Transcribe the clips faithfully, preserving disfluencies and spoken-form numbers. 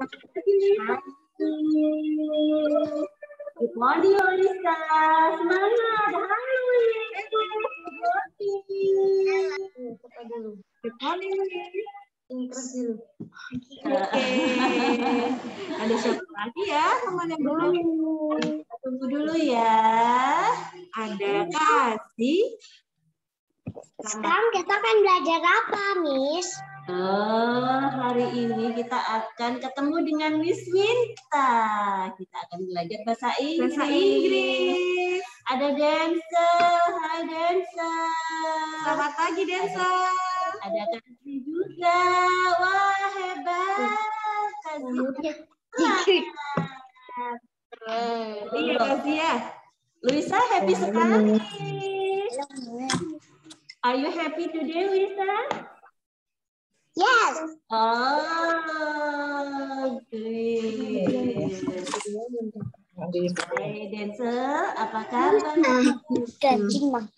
Good morning, Olisa. Semangat. Halo, Good morning, Ingkres dulu. Oke. Ada siapa lagi ya teman yang belum? Kita tunggu dulu ya. Ada Kasih. Sekarang kita akan belajar apa, Miss? Oh, hari ini kita akan ketemu dengan Miss Winta. Kita akan belajar bahasa Inggris. Bahasa Inggris. Ada Dancer. Hai Dancer. Selamat pagi Dancer. Ada Kasih juga. Wah, hebat. Kasih. Iya Kasih ya. Luisa happy sekali. Are you happy today, Luisa? Yes. Oh, great. Hai Dancer, apa kabar? Cacing mah.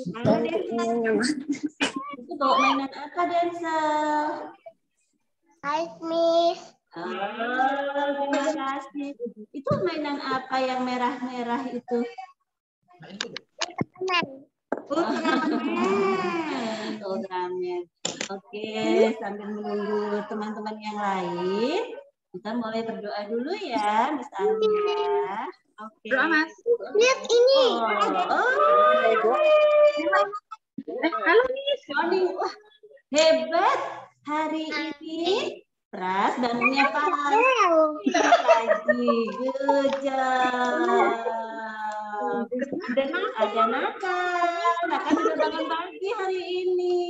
Itu bawa mainan apa, Dancer? Hai, Miss. Oh, terima kasih. Itu mainan apa yang merah-merah itu? Ultraman. Ultraman. Oke, sambil menunggu teman-teman yang lain, kita mulai berdoa dulu ya, Miss Alia. Oke. Doa Mas. Lihat ini. Oh, Halo Miss. morning. Wah, hebat. Hari ini Pras bangunnya pagi lagi. Good job. Ada ada nakal. Nakal sudah bangun pagi hari ini.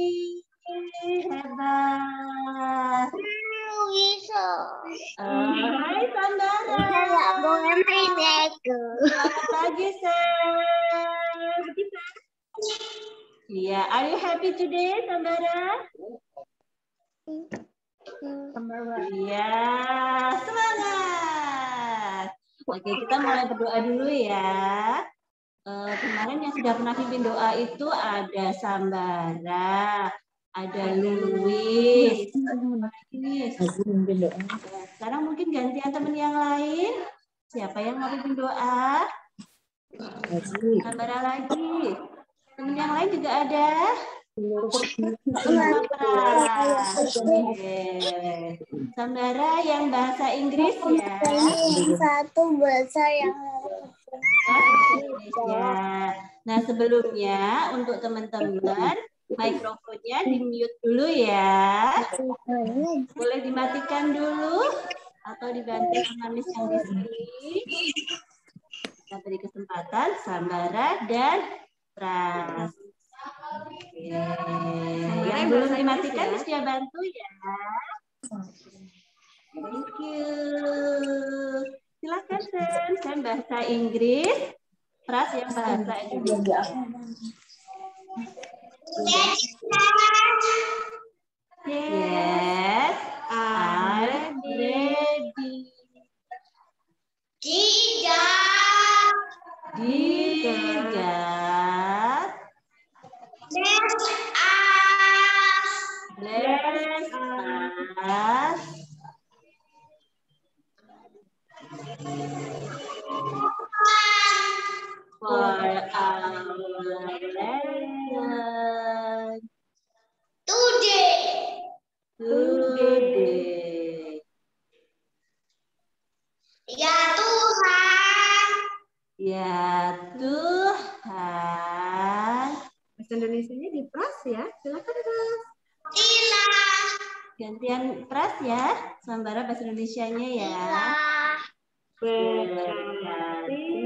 Hebat. Bisa. Uh, hai Sandara. Nggak boleh main Lego. Selamat pagi, Sam. Iya, are you happy today, Sandara? Iya, semangat. Oke, kita mulai berdoa dulu ya. Uh, kemarin yang sudah pernah pimpin doa itu ada Sambara, ada Luis. Sekarang mungkin gantian teman yang lain. Siapa yang mau pimpin doa? Sambara lagi. Teman yang lain juga ada. Sambara yang bahasa Inggris ya. Satu bahasa yang Indonesia. Nah, sebelumnya untuk teman-teman mikrofonnya di-mute dulu ya. Boleh dimatikan dulu atau dibantu sama Miss yang di sini. Kita beri kesempatan Sambara dan Pras. Oke. Yang belum dimatikan Miss ya bantu ya. Thank you. Silakan Sen, Sen bahasa Inggris, Pras yang bahasa Indonesia. Yes, I'm ready. Tidak. Tidak. Bless us. Bless us. For our lesson Today. today. Ya Tuhan. Ya Tuhan. Bahasa Indonesianya di Pras ya. Silakan Pras. Tidak. Gantian Pras ya. Sambara bahasa Indonesianya ya. Berkatilah.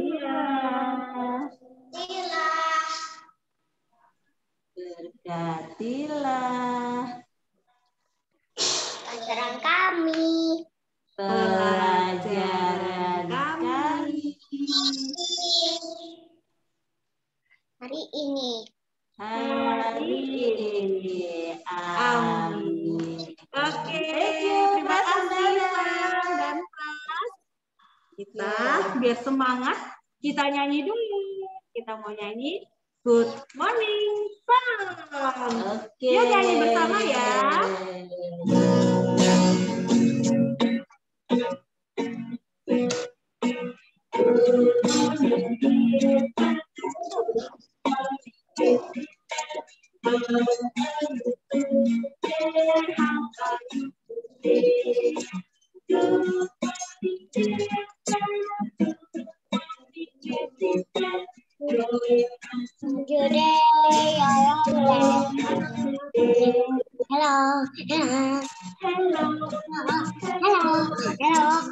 Tidak. Berkatilah. Pelajaran kami. Pelajaran kami. Hari ini. Hari ini. Amin. Oke, Thank you. terima Pras kasih Sambara. Sam dan Pras. Kita biar semangat, kita nyanyi dulu. Kita mau nyanyi Good Morning Song. Oke. Yuk nyanyi bersama ya. Hello, hello, hello, hello, hello,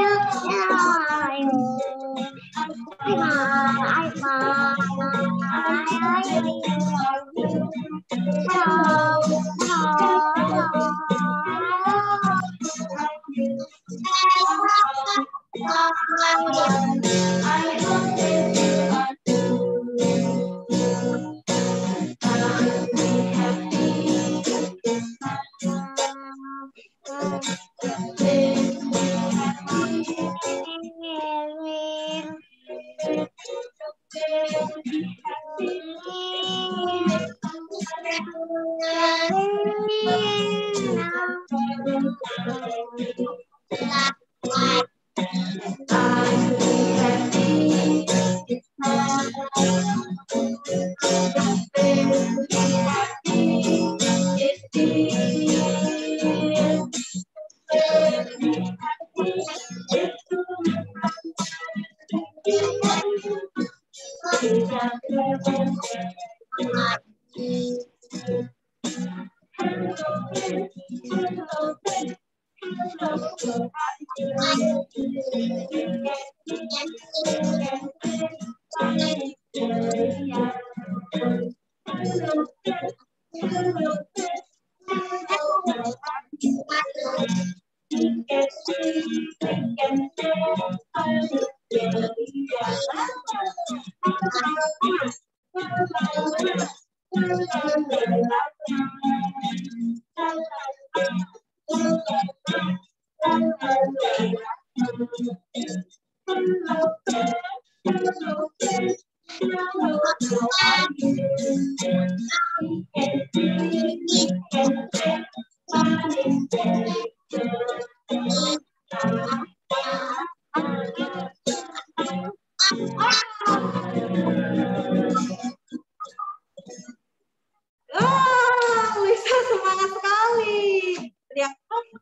Oh, Lisa semangat sekali. Teriak.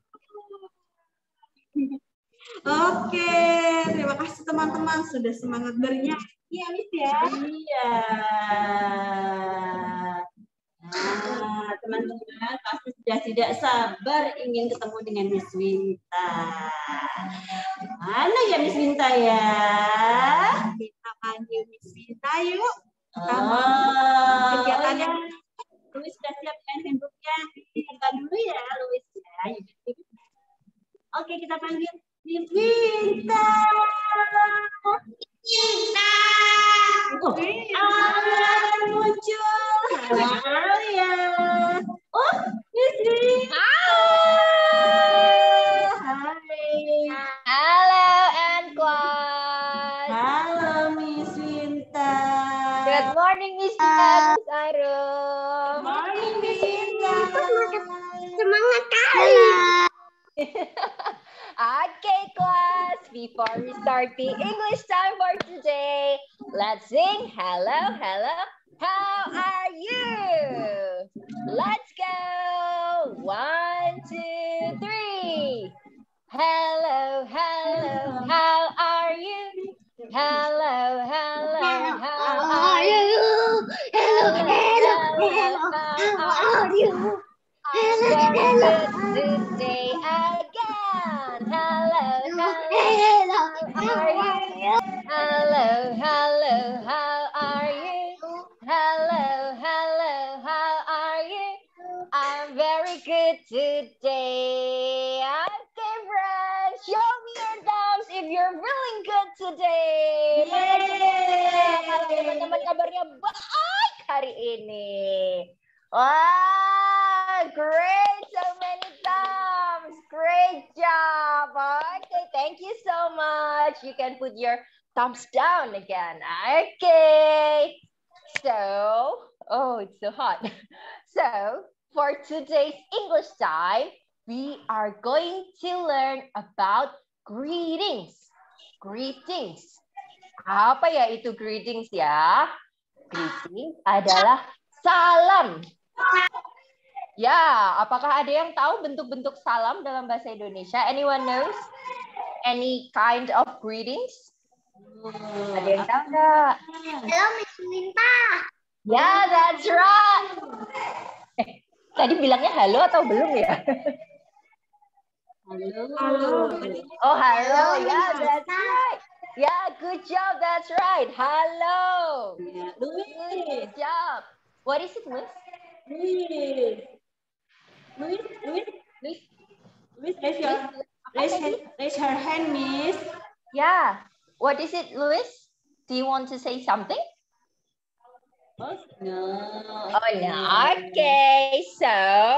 Oke, terima kasih teman-teman sudah semangat bernyanyi ya, Miss ya. Iya. Nah, teman-teman pasti sudah tidak sabar ingin ketemu dengan Miss Winta. Mana ya Miss Winta ya? Kita panggil Miss Winta yuk. Oh, Kegiatan oh, yang ya. Louis sudah siap dengan handbooknya. Buka dulu ya, Louis ya. Oke, kita panggil Miss Winta. Winta. Oh, Alan muncul. Halo ya. Oh, Miss Winta. Hai. Halo Anquan. Halo Miss Winta. Good morning Miss Winta, Miss Arum. Morning Miss Winta. Semangat kali. Okay, class. Before we start the English time for today, let's sing hello, hello. How are you? Let's go. One, two, three. Hello, hello. How are you? Hello, hello. How are you? Hello, hello, hello. How are you? I'm very good today again. Hello, hello. Hello, How are you? Hello, hello. How are you? Hello, hello. How are you? I'm very good today. Okay, friends. Show me your thumbs if you're feeling good today. Yeay. Kalau teman-teman kabarnya baik hari ini. Wow, great. So many thumbs. Great job. Okay, thank you so much. You can put your thumbs down again. Okay. So, oh, it's so hot. So, for today's English time, we are going to learn about greetings. Greetings. Apa ya itu greetings ya? Greetings adalah salam. Ya, apakah ada yang tahu bentuk-bentuk salam dalam bahasa Indonesia? Anyone knows any kind of greetings? Ada yang tahu nggak? Halo, Miss Winta. Ya, that's right. Eh, tadi bilangnya halo atau belum ya? Halo. Oh, halo. Yeah, that's right. Yeah, good job. That's right. Hello. Ya, Good Louis. job. What is it, Louis? Louis. Louis, Louis, Louis? Louis, raise your, raise, hand- raise her hand, Miss. Yeah. What is it, Louis? Do you want to say something? Oh, no. Oh, no. Okay. So,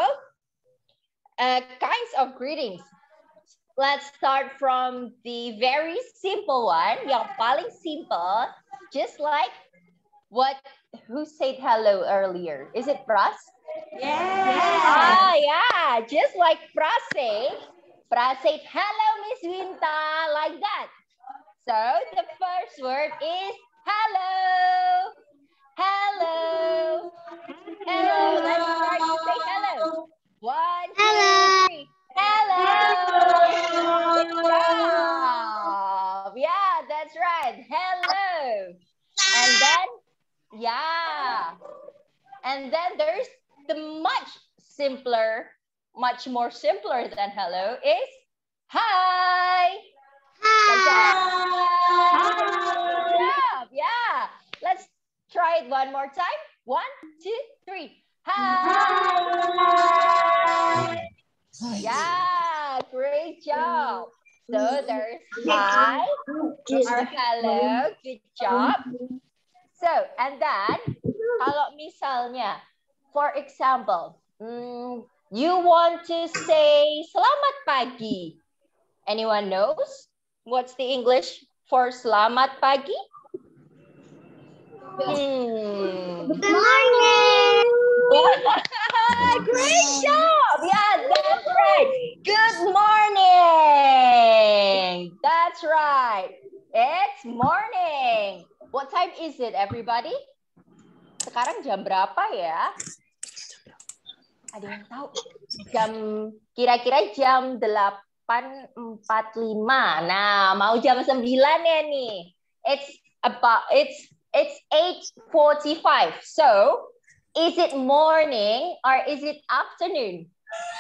uh, kinds of greetings. Let's start from the very simple one, yang paling simple, just like what, who said hello earlier? Is it Pras? Yeah. Ah, yeah, just like Pras said, Pras said, hello, Miss Winta, like that. So the first word is hello. Hello. Hello. Let's start to say hello. One, two, three. Hello. Good job. Yeah, that's right. Hello. And then, yeah. And then there's the much simpler, much more simpler than hello is hi. Like that. Good job. Yeah. Let's try it one more time. One, two, three. Hi. Yeah, great job. So there's hi or hello. Good job. So, and then kalau misalnya, for example, mm, you want to say selamat pagi. Anyone knows what's the English for selamat pagi? Hmm. Good morning. Great job. Yeah, that's right. Good morning. That's right. It's morning. What time is it, everybody? Sekarang jam berapa ya? Ada yang tahu? Jam kira-kira jam delapan empat puluh lima. Nah, mau jam sembilan ya nih. It's about it's it's eight forty-five. So, is it morning or is it afternoon?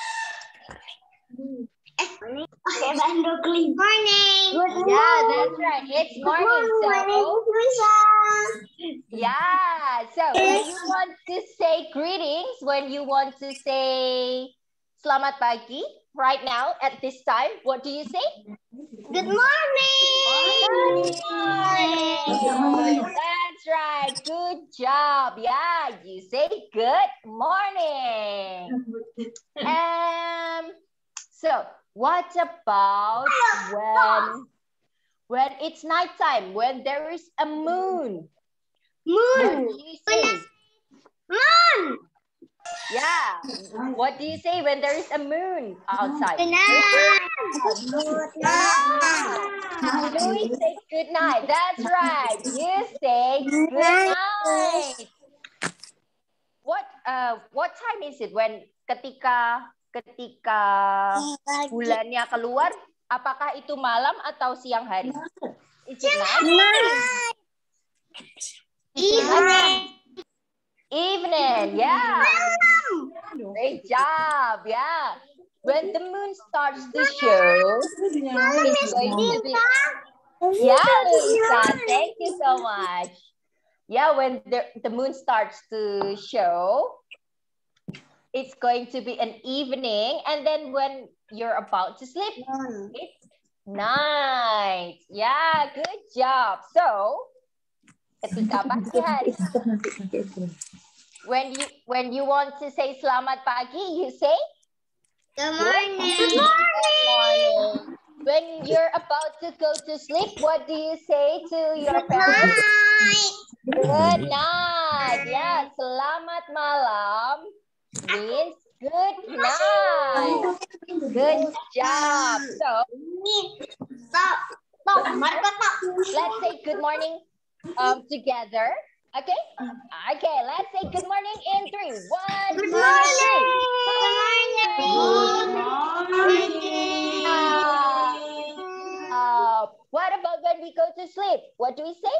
Morning. Morning. Yeah, that's right. It's morning. So, yeah. So when you want to say greetings, when you want to say selamat pagi, right now at this time, what do you say? Good morning. Good morning. That's right. Good job. Yeah, you say good morning. Um. So what about when when it's nighttime, when there is a moon? What Moon. do you say? Moon. Yeah. What do you say when there is a moon outside? Good night. Louis say good night. That's right. You say good night. What uh what time is it when ketika ketika bulannya keluar? Apakah itu malam atau siang hari? Is it night? Evening. Evening, yeah. Great job, yeah. When the moon starts to show, it's going to be... Yeah, Lisa, thank you so much. Yeah, when the, the moon starts to show, it's going to be an evening. And then when you're about to sleep, it's night. Yeah, good job. So, ketika pagi hari, when you when you want to say selamat pagi, you say Good morning. good morning. When you're about to go to sleep, what do you say to your parents? Night. Good night. Yeah, selamat malam means good night. Good job. So, Stop. Stop. Marco, stop. let's say good morning um, together. Okay? Okay, let's say good morning in three. One, Good two, morning. three. Good morning. Uh, uh, what about when we go to sleep? What do we say?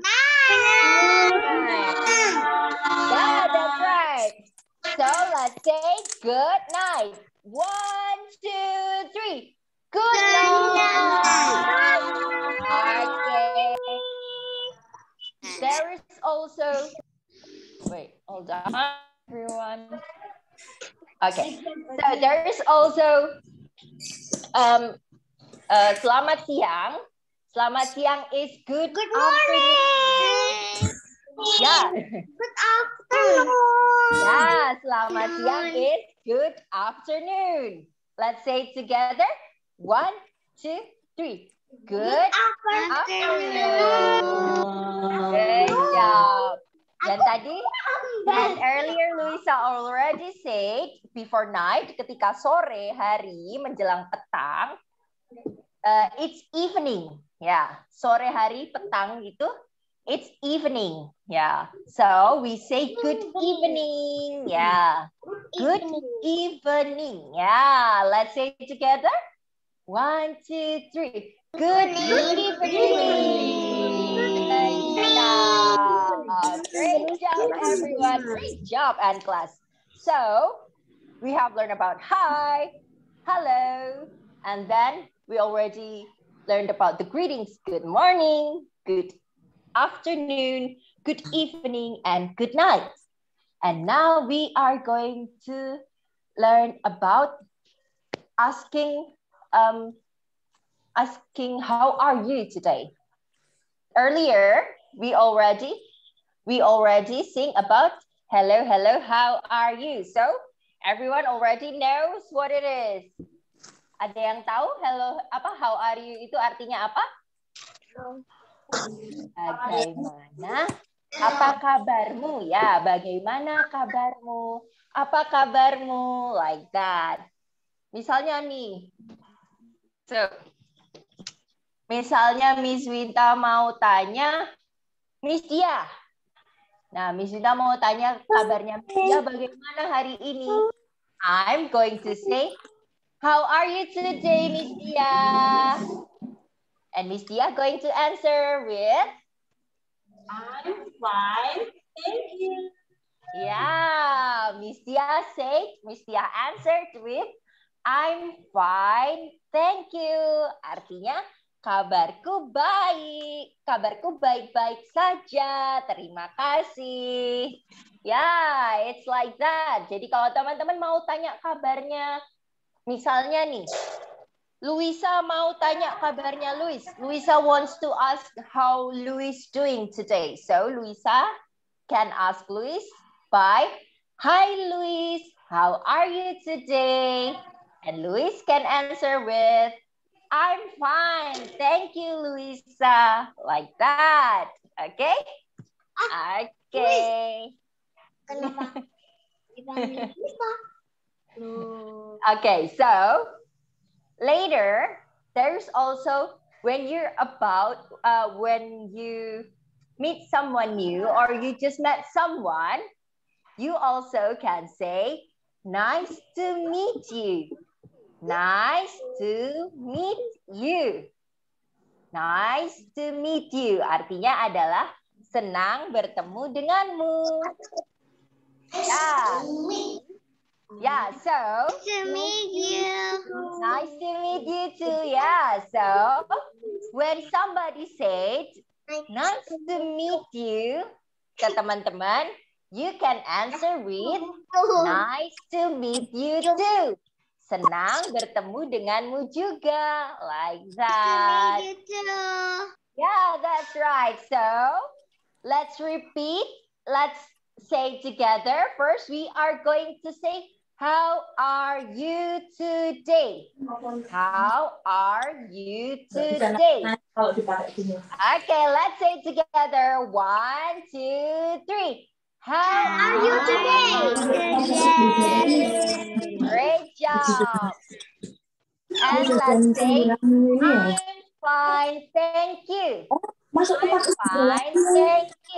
Night. Yeah, that's right. So let's say good night. One, two, three. Good night. Okay. There is also, wait, hold on, everyone. Okay, so there is also um, uh, selamat siang. Selamat siang is good, Good afternoon. morning. Yeah. Good afternoon. Yeah, selamat siang is good afternoon. Let's say it together. One, two, three. Good afternoon. Good job. Dan tadi, and earlier Luisa already said before night, ketika sore hari menjelang petang, uh, it's evening. Ya, yeah. Sore hari petang itu, it's evening. Ya, yeah. So we say good evening. Ya, yeah. Good evening. Ya, yeah. Let's say it together. One, two, three. Good evening. Great job. Great job, everyone. Great job, and class. So, we have learned about hi, hello, and then we already learned about the greetings. Good morning, good afternoon, good evening, and good night. And now we are going to learn about asking, um, asking how are you today? Earlier, we already we already sing about hello, hello, how are you? So everyone already knows what it is. Ada yang tahu hello apa how are you itu artinya apa? Bagaimana? Apa kabarmu? Ya, bagaimana kabarmu? Apa kabarmu? Like that. Misalnya nih. So, misalnya Miss Winta mau tanya, Miss Dia. Nah, Miss Winta mau tanya kabarnya Miss Dia bagaimana hari ini? I'm going to say, how are you today, Miss Dia? And Miss Dia going to answer with, I'm fine, thank you. Yeah, Miss Dia said, Miss Dia answered with, I'm fine, thank you. Artinya, kabarku baik, kabarku baik-baik saja, terima kasih. Ya, yeah, it's like that. Jadi kalau teman-teman mau tanya kabarnya, misalnya nih, Luisa mau tanya kabarnya Luis. Luisa wants to ask how Luis doing today. So Luisa can ask Luis by, hi Luis, how are you today? And Luis can answer with, I'm fine. Thank you, Luisa. Like that. Okay? Okay. Okay, so later, there's also when you're about, uh, when you meet someone new or you just met someone, you also can say, nice to meet you. Nice to meet you. Nice to meet you. Artinya adalah senang bertemu denganmu. Yeah. Yeah, so. Nice to meet you. Nice to meet you too. Yeah, so when somebody said, nice to meet you, ke teman-teman, you can answer with, nice to meet you too. Senang bertemu denganmu juga. Like that. Nice to meet you too. Yeah, that's right. So, let's repeat. Let's say together. First, we are going to say, how are you today? How are you today? Okay, let's say together. One, two, three. How Are you today? Today. Great job. And let's say, I'm fine, thank you. I'm fine, thank you.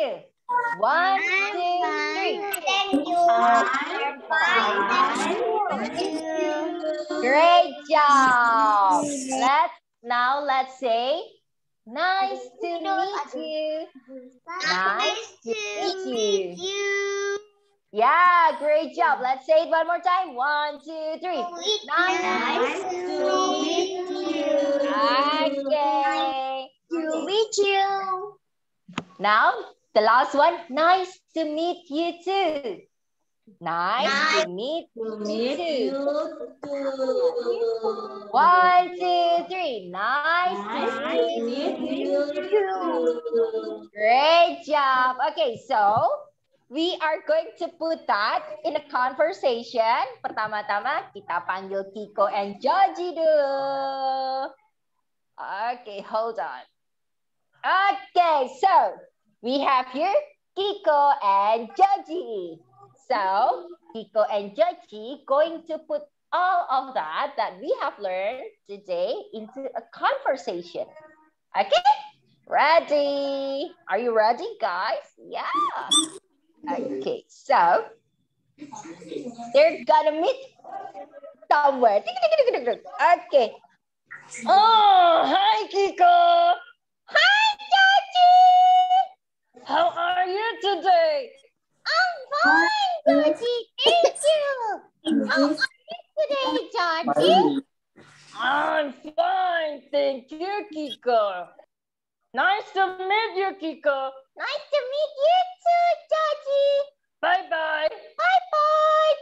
One, two, three. Thank you. I'm fine. Thank you. Great job. Let's now let's say nice to meet you. Nice to meet you. you. Yeah, great job. Let's say it one more time. One, two, three. Nice. Nice to meet you. Okay. To meet you. Now the last one. Nice to meet you too. Nice to meet To you meet you too. too. One, two, three. Nice, Nice to to meet meet you you too. too. Great job. Okay, so we are going to put that in a conversation. Pertama-tama kita panggil Kiko and Joji dulu. Okay, hold on. Okay, so we have here Kiko and Joji. So Kiko and Joji going to put all of that that we have learned today into a conversation. Okay, ready? Are you ready, guys? Yeah. Okay, so they're gonna meet somewhere. Okay. Oh, hi, Kiko. Hi, Joji. How are you today? I'm fine, Georgie. Thank you. How are you today, Georgie? I'm fine, thank you, Kiko. Nice to meet you, Kiko. Nice to meet you too, Georgie. Bye-bye. Bye-bye.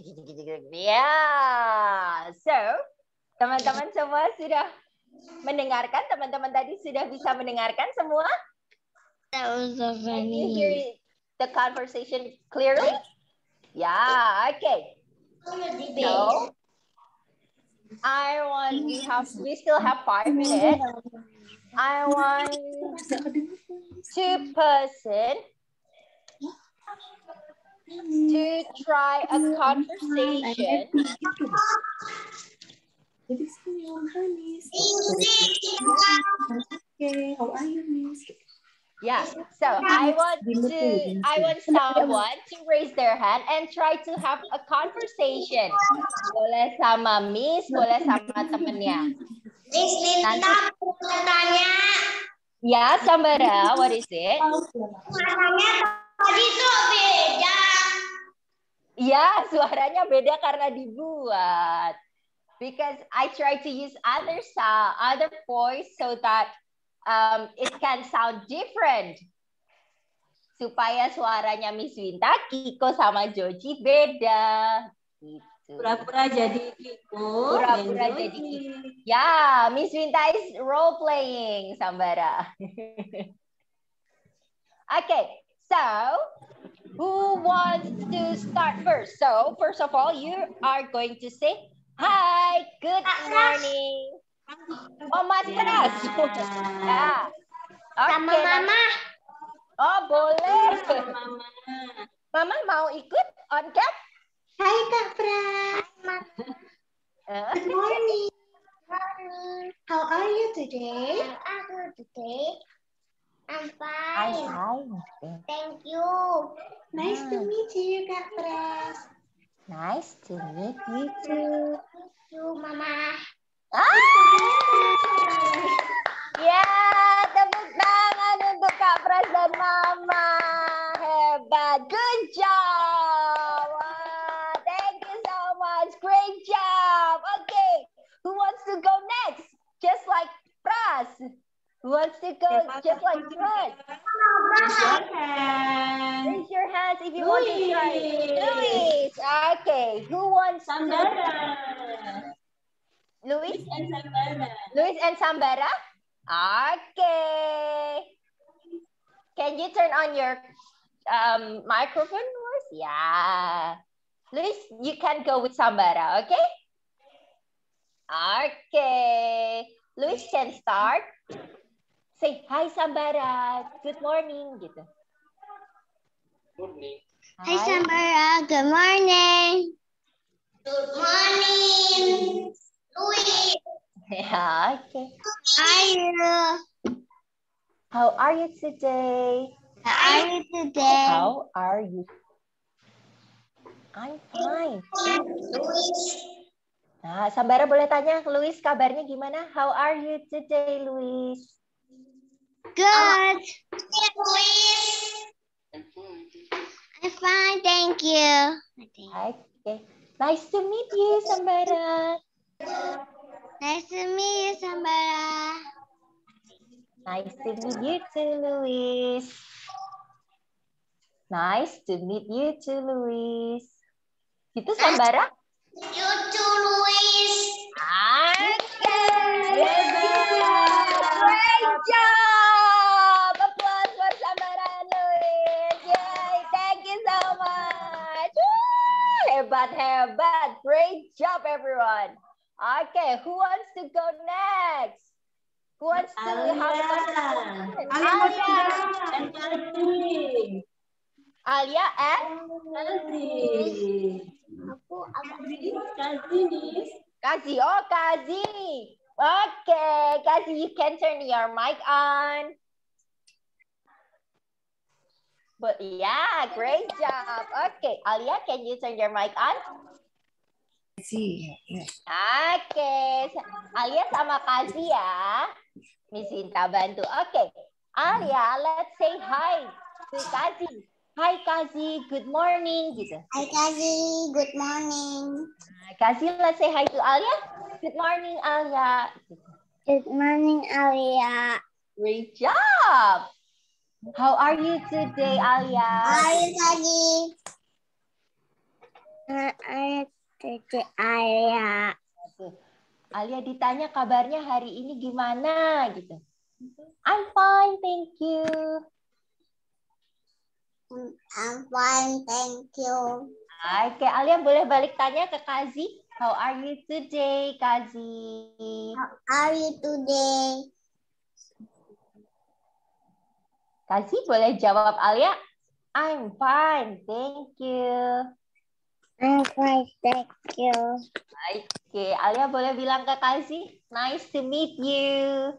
Yeah. So, teman-teman semua sudah mendengarkan? Teman-teman tadi sudah bisa mendengarkan semua? That was so Can you hear the conversation clearly? Yeah, okay. So, I want, we have, we still have five minutes. I want two person to try a conversation. Okay, how are you, Miss? Yeah, so I want to, I want someone to raise their hand and try to have a conversation. Boleh sama Miss, boleh sama temennya. Miss Linda tanya. Ya, Sambara, what is it? Suaranya tadi tuh beda. Ya, suaranya beda karena dibuat. Because I try to use other sound, other voice so that um, it can sound different. Supaya suaranya Miss Winta, Kiko sama Joji beda. Gitu. Pura-pura jadi Kiko. Pura-pura dan jadi Joji. Kiko. Ya, Miss Winta is role playing, Sambara. Okay, so who wants to start first? So first of all, you are going to say, hi, good morning. Oh, Mas Pras. Ya. Sama Oke, Mama. oh, boleh. Mama. Mama mau ikut on cam? Hai Kak Pras. Eh, Good morning. Morning. How are you today? How are you today? I'm Hi, fine. hi. Thank you. Nice to meet you, Kak Pras. Nice to meet you too. Thank you, Mama. Ah! Ya, tepuk tangan untuk Kak Pras dan Mama. Hebat, good job. Wah, thank you so much, great job. Okay, who wants to go next? Just like Pras. Who wants to go just like Pras? Raise your hand. Raise your hands if you want to try. Luis. Okay, who wants to? Sambara. Luis? And Sambara. Luis and Sambara? Okay. Can you turn on your um, microphone, Luis? Yeah. Luis, you can go with Sambara, okay? Okay. Luis can start. Say, hi Sambara, good morning. Gitu. Morning. Hi, Sambara. Good morning. Good morning. Louis. Yeah, okay. How are you? How are you today? How are you today? How are you? I'm fine. Nah, Sambara boleh tanya, Luis kabarnya gimana? How are you today, Luis? Good. I'm fine, thank you. Okay. Nice to meet you, Sambara. Nice to meet you, Sambara. Nice to meet you too, Luis. Nice to meet you too, Luis. Itu Sambara? You too, Luis. Okay. Great job. Applause for Sambara and Luis. Yay, thank you so much. Woo, hebat, hebat. Great job, everyone. Okay, who wants to go next? Who wants to have a Alia and Kazi. Alia and Kazi. Aku agak Kazi. Kazi. Oh, Kazi. Okay, Kazi, you can turn your mic on. But yeah, great job. Okay, Alia, can you turn your mic on? See. Oke, Alia sama Kazi ya. Miss Sinta bantu. Oke, Alia, let's say hi to Kazi. Hi Kazi, good morning gitu. Hi, Kazi. Good morning. Kazi, let's say hi to Alia. Good morning, Alia. Good morning, Alia. Great job. How are you today, Alia? How are you, Kazi? How are you today, Alia? Alia ditanya kabarnya hari ini gimana gitu. I'm fine, thank you. I'm fine, thank you. Oke, Alia boleh balik tanya ke Kazi. How are you today, Kazi? How are you today? Kazi boleh jawab Alia. I'm fine, thank you. I'm fine, thank you. Oke, Alia boleh bilang ke Kazi. Nice to meet you.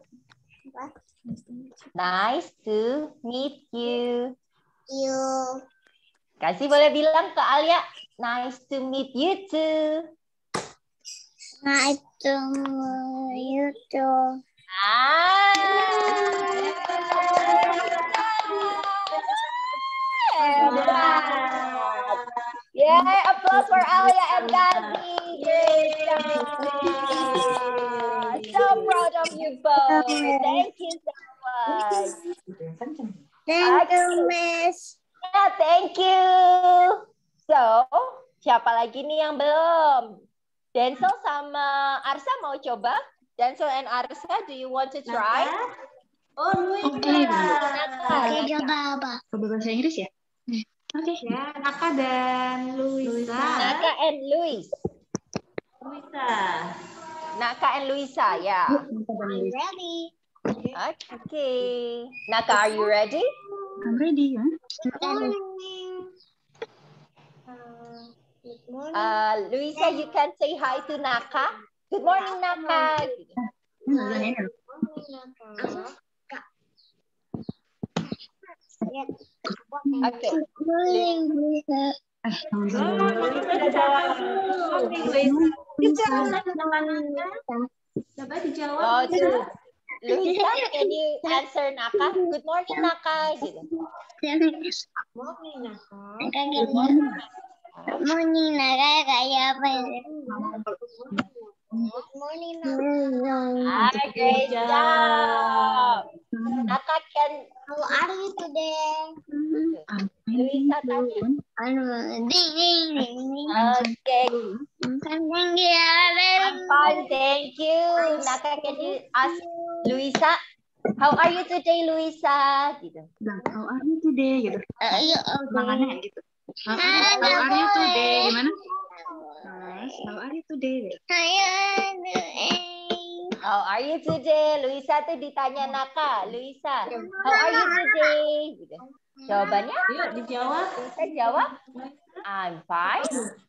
Nice to meet you. You. Kazi boleh bilang ke Alia. Nice to meet you too. Nice to meet you too. Ah. Hebat. Yay, applause for Alia and Kazi. Great job. So proud of you both. Thank you so much. Thank you, Miss. Yeah, thank you. So, siapa lagi nih yang belum? Denzel sama Arsa mau coba? Denzel and Arsa, do you want to try? Oh, Luisa. Oke, coba apa? Coba bahasa Inggris ya? Oke. Ya, Naka dan Luisa. Naka and Luis. Luisa. Naka and Luisa, ya. Yeah. I'm ready. Okay. Naka, are you ready? I'm ready. Ya. Good morning. Good morning. Uh, Luisa, you can say hi to Naka. Good morning, Naka. Good Okay. morning, Luisa. Coba dijawab. Oh, tuh. Luisa, can you answer Naka? Good morning, Naka. Gitu. Morning, Naka. Good morning. Good morning, Naka. Kayak apa? Good morning, Naka. Ah, great job. Naka can. How are you today? Luisa tanya. I'm ding ding ding ding. Okay. Thank you. I'm fine, thank you. Naka, can you ask Luisa? How are you today, Luisa? Gitu. How are you today? Gitu. Ayo, Semangatnya gitu. How are, how are you today? Gimana? Nice. How are you today? How are you today? Luisa tuh ditanya Naka. Luisa, how are you today? Gitu. Jawabannya? Yuk dijawab. Luisa jawab, I'm fine.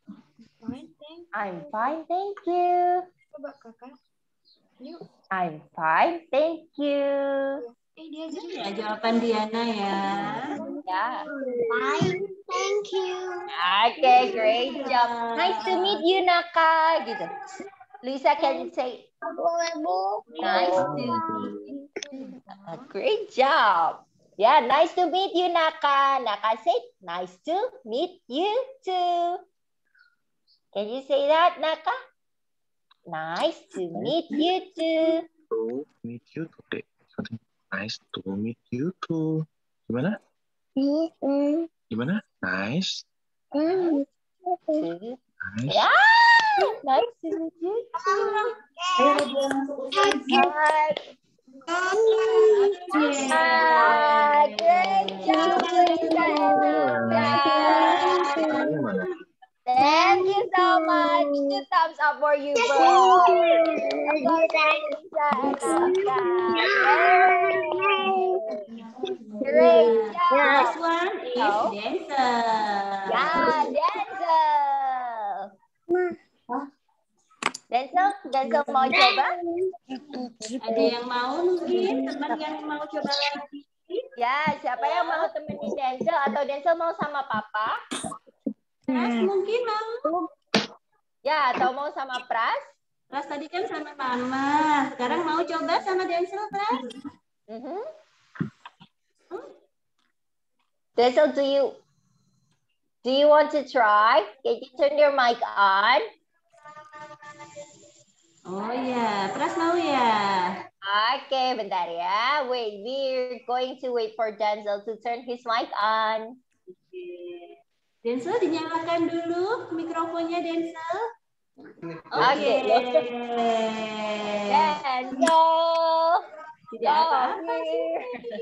I'm fine, thank you. Coba kakak. Yuk. I'm fine, thank you. Ya, jawaban Diana ya. Yeah. Fine, thank you. Okay, great job. Nice to meet you, Naka. Gitu. Lisa can say nice to meet you. Uh, great job. Yeah, nice to meet you, Naka. Naka said, nice to meet you too. Can you say that, Naka? Nice to meet you too. To meet you today. Nice to meet you too. Gimana? Gimana? Nice. To. Nice. Yeah, nice to meet you too. Alright. Ah, great job, Lisa and Naka. Thank you so much. Two thumbs up for you both. Applause for Lisa and Naka. Yay. Great job. Next one is Oh. Denzel. Yeah, Denzel. Denzel, Denzel mau coba? Ada yang mau mungkin? Teman yang mau coba lagi? Ya, siapa yang mau temenin Denzel atau Denzel mau sama papa? Pras mungkin mau? Ya, atau mau sama Pras? Pras tadi kan sama Mama. Sekarang mau coba sama Denzel, Pras? Mm-hmm. Denzel, do you do you want to try? Can you turn your mic on? Oh ya, Pras mau ya? Oke, bentar ya. Wait, we're going to wait for Denzel to turn his mic on. Denzel dinyalakan dulu mikrofonnya, Denzel. Oke. Denzel. Tidak apa-apa sih.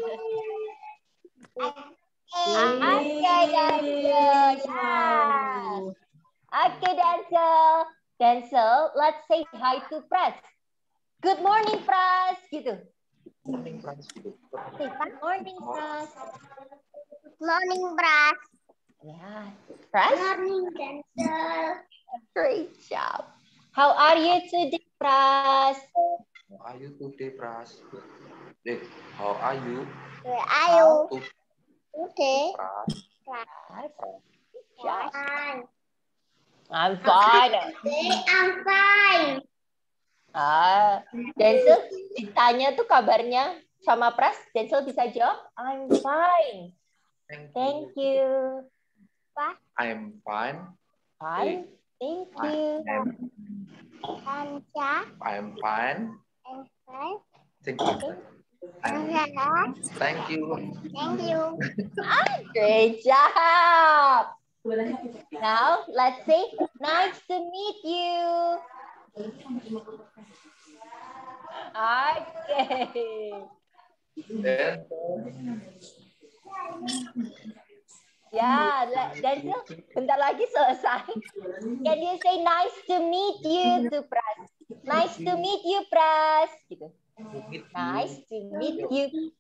Oke, Denzel. Yeah. Okay, Denzel. Denzel, let's say hi to Pras. Good morning, Pras. Gitu. Morning, Pras. Say, good morning, Pras. Good morning, Pras. Yeah. Pras? Good morning, Denzel. Great job. How are you today, Pras? How are you today, Pras? Eh, how are you? Where are you? To- Okay. Pras. Pras. Fine. I'm fine. Okay, I'm fine. Ah, Denzel ditanya tuh kabarnya sama Pras, Denzel bisa jawab, I'm fine. Thank, Thank you. I'm fine. Fine. Thank I you. am, Kanca. I'm fine. I'm fine. Thank you. I'm- Thank you. Thank you. Great job. Now, let's say, nice to meet you. Okay. Then, Ya, Denzel, bentar lagi selesai. Can you say nice to meet you to Pras? Nice to meet you, Pras. Gitu. meet Nice to meet you, you.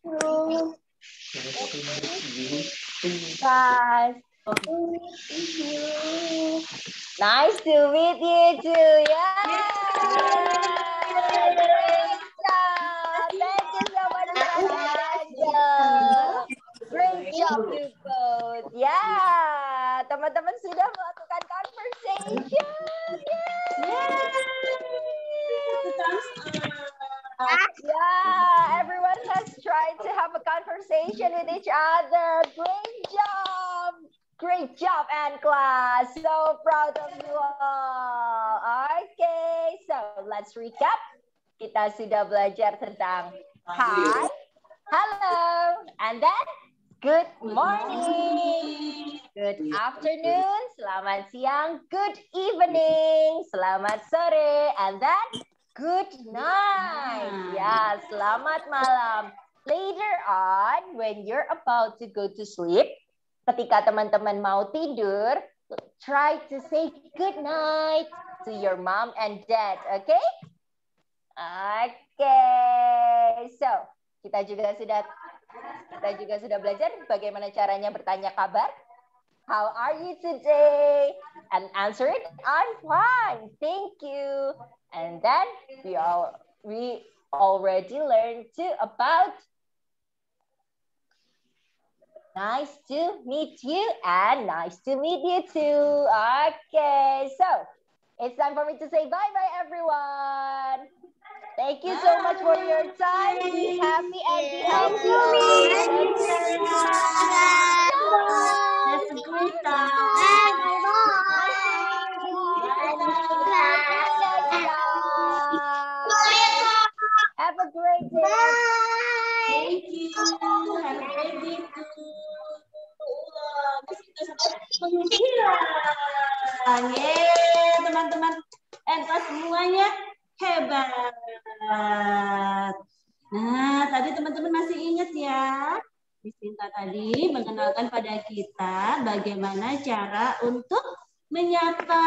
Pras. Nice to meet you too. Yeah. Great job. Thank you so much, Denzel. Great job you both. Ya, yeah. Teman-teman sudah melakukan conversation. Yeah. Yeah, everyone has tried to have a conversation with each other. Great job. Great job, and class. So proud of you all. Okay, so let's recap. Kita sudah belajar tentang hi, hello, and then good morning, good afternoon, selamat siang, good evening, selamat sore, and then good night. Ya, selamat malam. Later on, when you're about to go to sleep, ketika teman-teman mau tidur, try to say good night to your mom and dad, okay? Okay, so kita juga sudah kita juga sudah belajar bagaimana caranya bertanya kabar. How are you today? And answer it, I'm fine, thank you. And then we all we already learned too about Nice to meet you and nice to meet you too. Okay, so it's time for me to say bye-bye, everyone. Thank you so much for your time. Be happy and be healthy always. That's a great time. Have a great day. Thank you. Have a great day too. Kita sampai penghilang. Yeay, teman-teman. Eh, semuanya hebat. Nah, tadi teman-teman masih ingat ya? Miss Sinta tadi mengenalkan pada kita bagaimana cara untuk menyapa.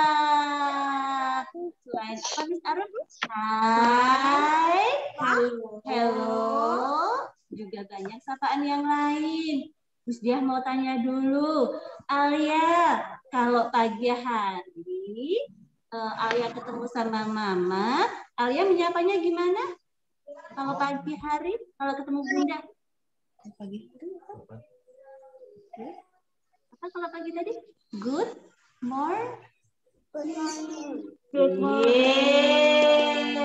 Selain apa, Miss Arun? Hai, hello, hello. Juga banyak sapaan yang lain. Terus dia mau tanya dulu, Alia, kalau pagi hari uh, Alia ketemu sama Mama, Alia menyapanya gimana? Kalau pagi hari, kalau ketemu Bunda? Pagi apa? Apa kalau pagi tadi? Good morning. Good morning. Good morning.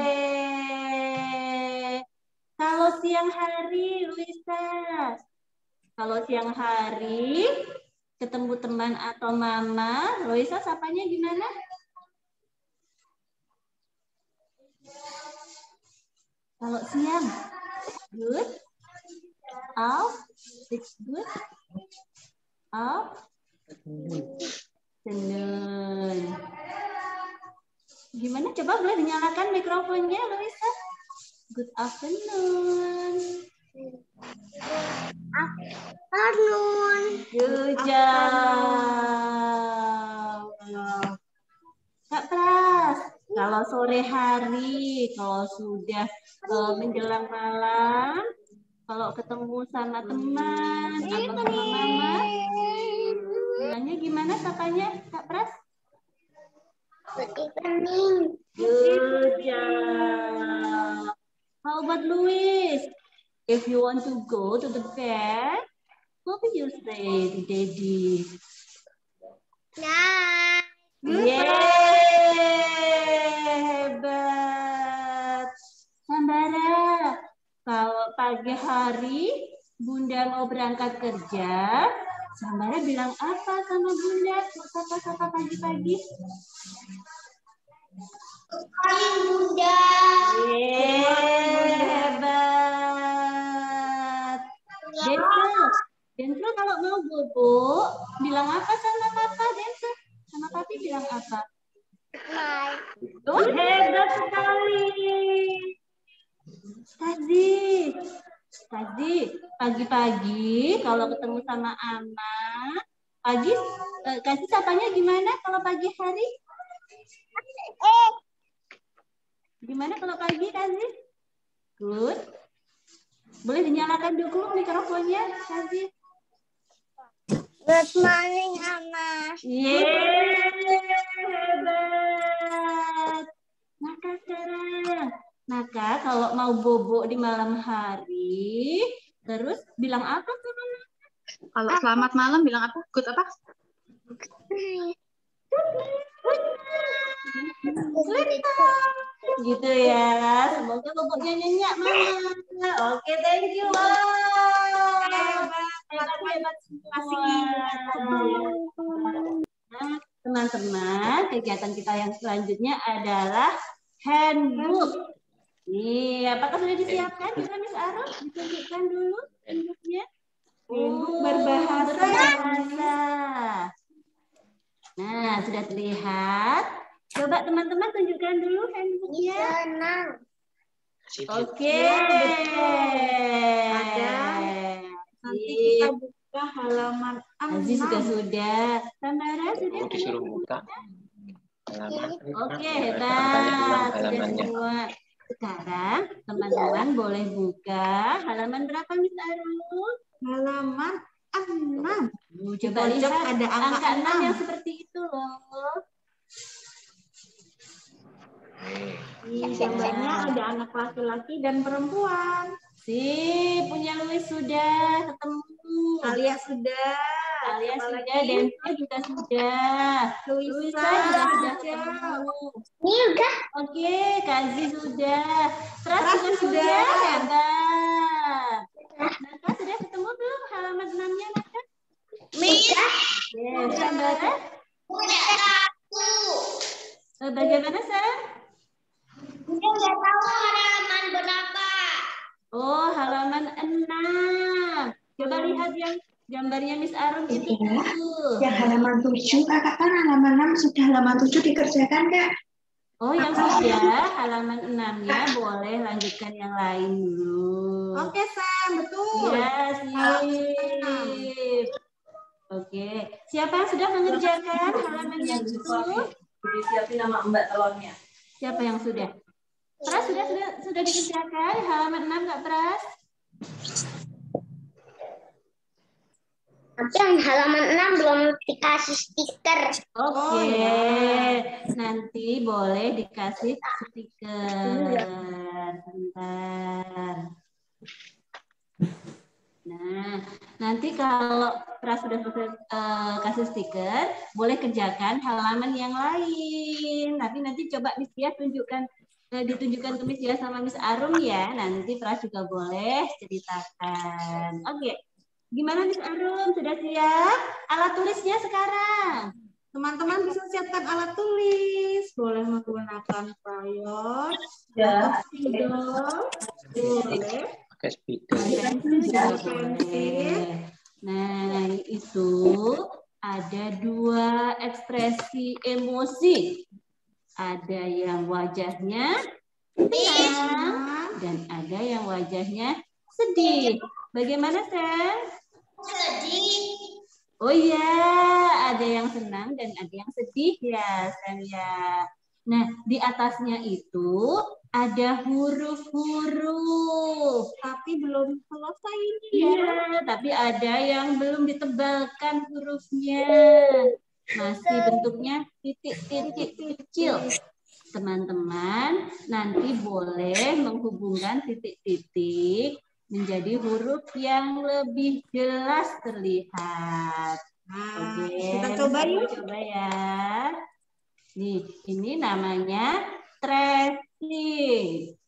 Kalau siang hari, Luisa. Kalau siang hari ketemu teman atau Mama, Luisa sapanya gimana? Kalau siang, good. Off, it's good. Off, afternoon. Gimana? Coba boleh dinyalakan mikrofonnya, Luisa. Good afternoon. Afternoon. Good job. Kak Pras, kalau sore hari, kalau sudah uh, menjelang malam, kalau ketemu sama teman atau sama Mama, bilangnya gimana sapanya, Kak Pras? Good evening. Good job. How about Luis? If you want to go to the bed, what will you say to Daddy? Nah. Yeay, hebat. Sambara, kalau pagi hari Bunda mau berangkat kerja, Sambara bilang apa sama Bunda? Sapa-sapa pagi-pagi. Morning, Bunda. Yeay, hebat. Denzel, Denzel kalau mau bobo, bilang apa sama Papa, Denzel? Sama Papi bilang apa? Bye. Oh, hebat sekali. Tadi, tadi pagi-pagi kalau ketemu sama Ama, pagi eh, kasih sapanya gimana kalau pagi hari? Eh. Gimana kalau pagi kasih? Good. Boleh dinyalakan dulu mikrofonnya, kasih. Good morning, Mama. Yeay, hebat. Maka sekarang, maka kalau mau bobo di malam hari, terus bilang apa sama Mama? Kalau selamat malam bilang apa? Good apa? Gitu ya. Semoga boboknya nyenyak, Mama. Oke, thank you. Hebat-hebat semua. Nah, teman-teman, kegiatan kita yang selanjutnya adalah handbook. Nih, apakah sudah disiapkan? Bisa Miss Arun ditunjukkan dulu handbooknya. Handbook berbahasa. berbahasa. Nah, sudah terlihat. Coba teman-teman tunjukkan dulu handbooknya. Senang. Oke. Ada. Nanti kita buka halaman Aziz enam. juga sudah. Samara sudah. Oh, disuruh buka. Halaman. Oke, hebat. Sudah Halamannya. semua. Sekarang teman-teman boleh buka halaman berapa Miss Arul? Halaman enam. Coba Di pojok lihat ada angka angka enam enam. yang seperti itu loh. Ini gambarnya ada anak laki-laki dan perempuan. Sip, punya Luis sudah ketemu. Alia sudah. Alia Siapa sudah, lagi? Densia juga sudah. Luisa, Luisa juga sudah Luisa. ketemu. Ini udah. Oke, Kazi sudah. Pras Pras juga sudah. sudah. Hebat. Naka sudah ketemu belum halaman enam-nya, Naka? Udah. Yes, Sambara. Udah tahu. Eh, Bagaimana, Sam? Udah nggak tahu halaman berapa. Oh, halaman enam. Coba lihat yang gambarnya Miss Arum itu. Yang halaman tujuh, kakak kan halaman enam sudah halaman tujuh dikerjakan, Kak. Oh, yang sudah halaman enam-nya boleh lanjutkan yang lain dulu. Oke, Sam, betul. Ya, sip. Oke, siapa yang sudah mengerjakan halaman yang itu? Siapin nama Mbak telurnya. Siapa yang sudah? Pras sudah sudah sudah dikerjakan halaman enam Kak Pras? Tapi yang halaman enam belum dikasih stiker. Oke, Oh, nanti boleh dikasih stiker. Bentar. Nah, nanti kalau Pras sudah selesai uh, kasih stiker, boleh kerjakan halaman yang lain. Tapi nanti coba Miss Dia tunjukkan, uh, ditunjukkan ke Miss Dia sama Miss Arum ya. Nanti Pras juga boleh ceritakan. Oke, gimana Miss Arum? Sudah siap? Alat tulisnya sekarang. Teman-teman bisa siapkan alat tulis. Boleh menggunakan crayon, Ya. spidol, boleh. Pakai speaker. Nah, itu ada dua ekspresi emosi. Ada yang wajahnya senang dan ada yang wajahnya sedih. Bagaimana, Sam? Sedih. Oh iya, ada yang senang dan ada yang sedih ya, Sam ya. Nah, di atasnya itu ada huruf-huruf. Tapi belum selesai ini ya. Iya, tapi ada yang belum ditebalkan hurufnya. Masih bentuknya titik-titik kecil. Teman-teman, nanti boleh menghubungkan titik-titik menjadi huruf yang lebih jelas terlihat. Nah, Oke, kita coba yuk. Coba ya. Nih, ini namanya tracing.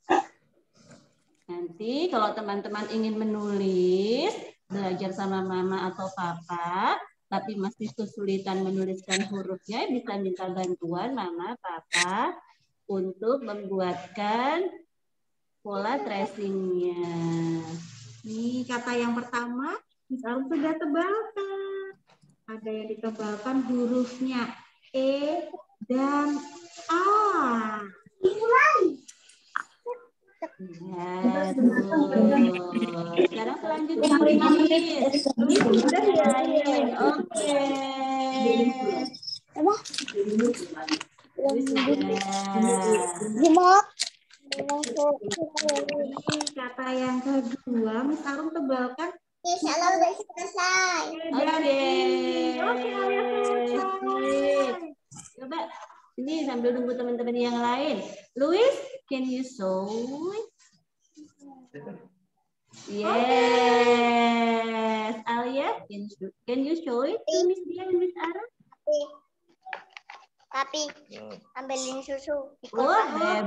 Nanti kalau teman-teman ingin menulis, belajar sama mama atau papa, tapi masih kesulitan menuliskan hurufnya, bisa minta bantuan mama, papa, untuk membuatkan pola tracingnya. Nih, kata yang pertama, Miss Arum sudah tebalkan. Ada yang ditebalkan hurufnya E dan A. Ya, tuh. Sekarang selanjutnya Luis. Luis sudah lain. Oke. Luis sudah. Ini kata yang kedua, Miss Arum tebalkan Insya Allah udah selesai. Oke. Oke, Alia selesai. Coba ini sambil nunggu teman-teman yang lain. Luis, can you show? Yes. Alia, can you, can you show it to Miss Dia and Miss Ara? Tapi ambilin susu. di Wah, kotak.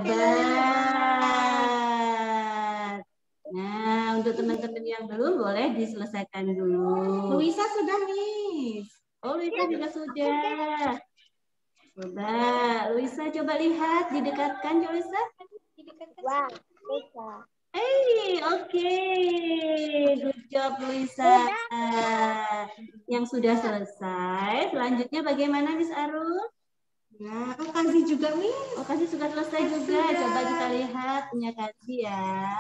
hebat. Nah, untuk teman-teman yang belum boleh diselesaikan dulu. Luisa sudah, Miss. Oh, Luisa juga sudah. Coba, Luisa coba lihat, didekatkan, Luisa. Wah, bisa. Hey, oke. Okay. Good job, Luisa. Yang sudah selesai. Selanjutnya bagaimana, Miss Arum? Ya, oh Kazi juga, Miss. Oh, Kasih sudah selesai juga. Sudah. Coba kita lihat punya Kasih ya.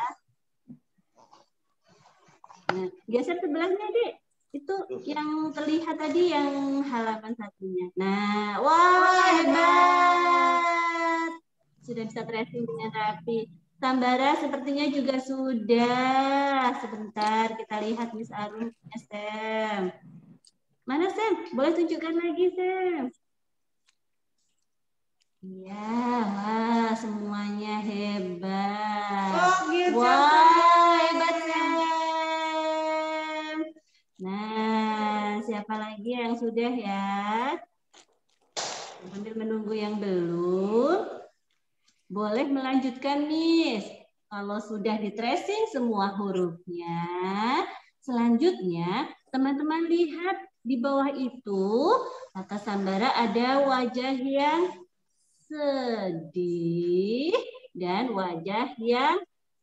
Nah, geser sebelahnya, Dek. Itu yang terlihat tadi yang halaman satunya. Nah, wah, hebat. Sudah bisa tracing dengan rapi. Tambara sepertinya juga sudah. Sebentar kita lihat Miss Arum S M. Mana Sam? Boleh tunjukkan lagi Sam. Iya, wah semuanya hebat. Oh, gitu. Wah, hebat Sam. Nah, siapa lagi yang sudah ya? Sambil menunggu yang belum, boleh melanjutkan Miss. Kalau sudah di tracing semua hurufnya, selanjutnya teman-teman lihat di bawah itu, kata Sambara ada wajah yang sedih dan wajah yang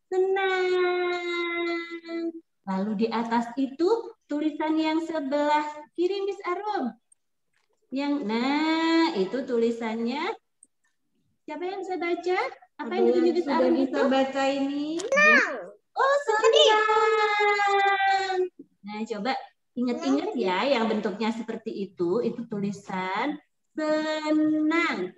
senang. Lalu di atas itu tulisan yang sebelah kiri Miss Arum. Yang nah itu tulisannya siapa yang bisa baca? Apa yang ditunjuk Miss Arum bisa itu? baca ini? Oh, senang. Nah, coba ingat-ingat ya yang bentuknya seperti itu, itu tulisan senang.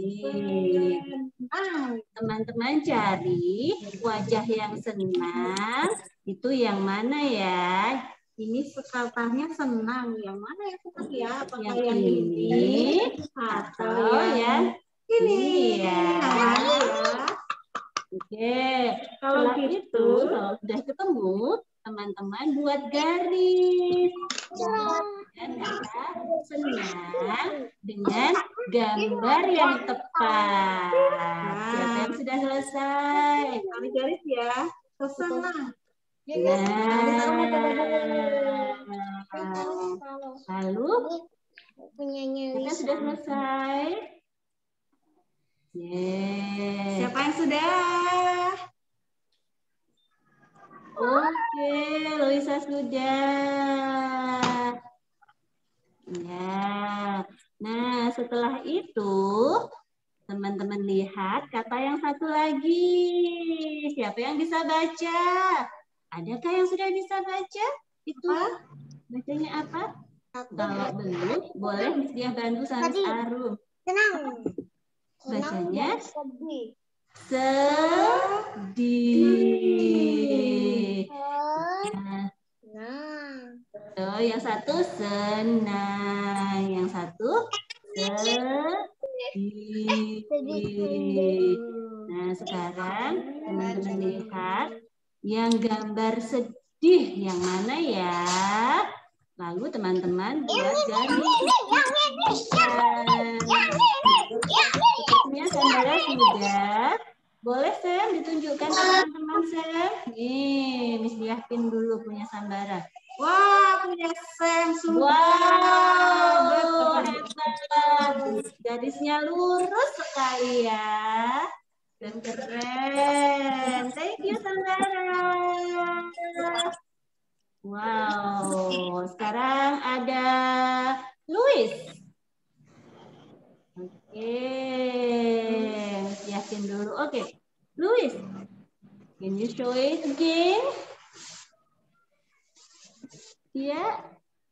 Teman-teman cari wajah yang senang, itu yang mana ya? Ini sekatanya senang. Yang mana yang senang ya? Apakah Yang yang ini atau atau yang ini? ini ya? Yang mana ya? Oke, Kalau setelah gitu, itu kalau sudah ketemu, teman-teman buat garis. Dan kata senang dengan gambar yang tepat. Siapa yang sudah selesai? Kali garis ya. Senang. Nah, lalu Punyanya kita sudah selesai. Yeay. Siapa yang sudah? Oke, Luisa sudah. Ya. Nah, setelah itu teman-teman lihat kata yang satu lagi. Siapa yang bisa baca? Adakah yang sudah bisa baca? Itu bacanya apa? Kalau belum, boleh Miss Diah bantu sama Miss Arum. Senang. Bacanya Sedih. sedih. Nah, Nah. oh, yang satu senang, yang satu sedih. Nah, sekarang teman-teman lihat yang gambar sedih yang mana ya? Lalu teman-teman buat garis. Punya Sambara sudah. Boleh Sam ditunjukkan ke teman-teman Sam. Nih, Miss Diah pin dulu punya Sambara. Wah, punya Sam sudah. Wow, hebat. Garisnya lurus sekali ya. Dan keren. Thank you Sambara. Wow, sekarang ada Luis. Oke, yakin dulu. Oke, Luis, can you show it again? Yeah.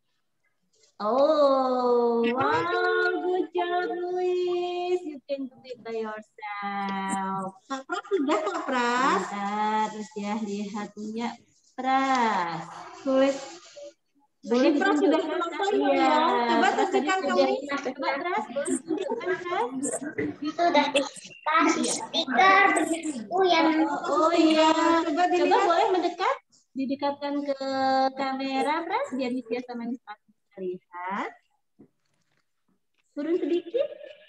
Oh, wow, good job, Luis. You can do it by yourself. Kak Pras sudah Kak Pras. Bentar, terus ya lihat punya Pras. Tulis. Boleh Pras sudah selesai ya. Coba tunjukkan ke Miss. Coba Pras, boleh tunjukkan Pras. Itu udah dikasih stiker begitu yang Oh iya, Coba coba dilihat. boleh mendekat, didekatkan ke kamera Pras biar Miss Diah sama Miss Pras bisa lihat. Turun sedikit.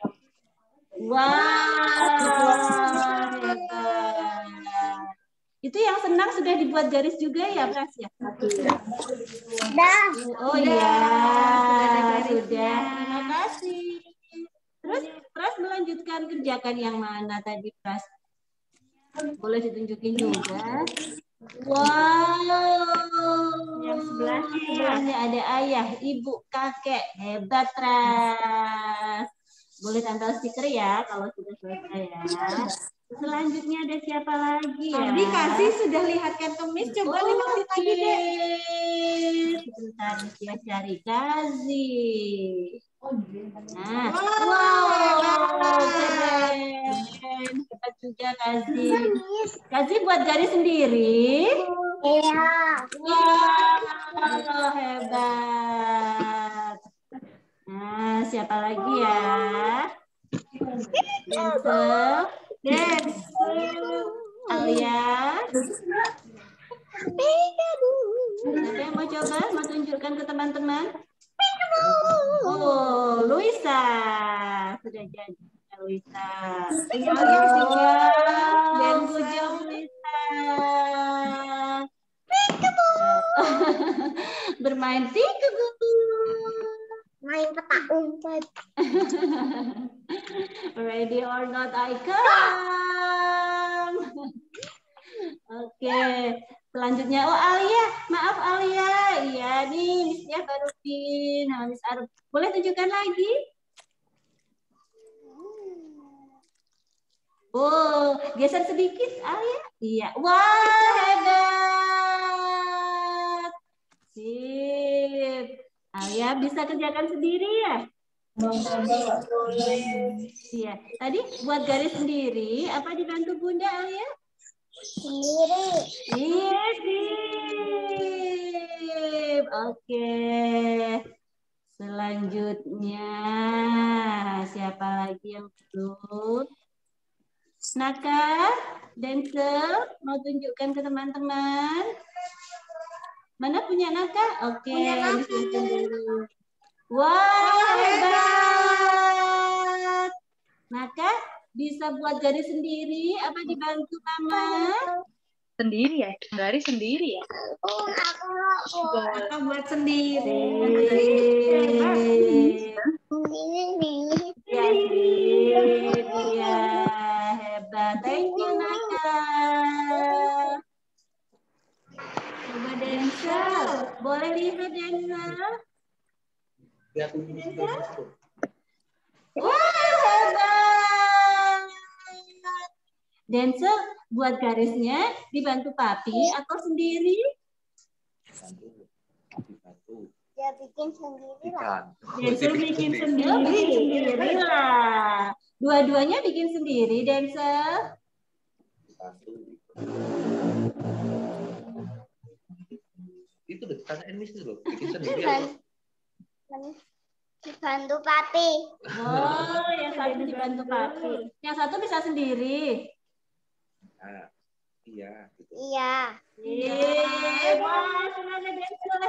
Wow, hebat. Itu yang senang sudah dibuat garis juga ya, Pras ya? dah. Oh iya, sudah. Terima kasih. Terus Pras melanjutkan kerjakan yang mana tadi, Pras? Boleh ditunjukin juga. Wow. Yang sebelahnya. Sebelahnya ada ayah, ibu, kakek. Hebat, Pras. Boleh tempel stiker ya kalau sudah selesai ya. Selanjutnya ada siapa lagi ya? Tadi Kasih sudah lihatkan ke Miss. Coba Oh, lihatin lagi deh. Sebentar, dia cari Kasih. Nah, Wow, wow, keren. Hebat juga Kasih. Kasih buat garis sendiri. Iya. Wow, hebat. Nah, siapa lagi ya? Denzel, Denzel, Alia. Siapa yang mau coba? Mau tunjukkan ke teman-teman? Oh, Luisa. Sudah jadi, Luisa. Oh, good job, Luisa. Bermain peekaboo. Main petak umpet. Ready or not, I come. Oke, selanjutnya oh Alia, maaf Alia, iya nih Missnya baru pin, nah, Miss Arum, boleh tunjukkan lagi? Oh, geser sedikit Alia, iya, wah hebat, sip, Alia bisa kerjakan sendiri ya? Iya, tadi buat garis sendiri, apa dibantu Bunda Alia? Sendiri. Iya, sip. Oke. Selanjutnya, siapa lagi yang belum? Naka, Denzel, mau tunjukkan ke teman-teman. Mana punya Naka? Oke, disimpan dulu. Wah, hebat. Naka, bisa buat garis sendiri apa dibantu Mama? Sendiri ya, garis sendiri ya. Oh, aku Atau buat sendiri. sendiri. Ya, sip. Ya, hebat. Thank you, Naka. Coba Denzel. Boleh lihat Denzel? Wah, hebat. Denzel, buat garisnya dibantu Papi atau sendiri? Dia bikin sendiri lah. Denzel bikin sendiri, bikin sendiri lah. Dua-duanya bikin sendiri, Denzel. Itu udah tanyain Miss dulu, bikin sendiri atau Dibantu Papi. Oh, yang satu dibantu Papi. Yang satu bisa sendiri. nah, iya gitu. Iya. Yeay, wah, semoga Denzel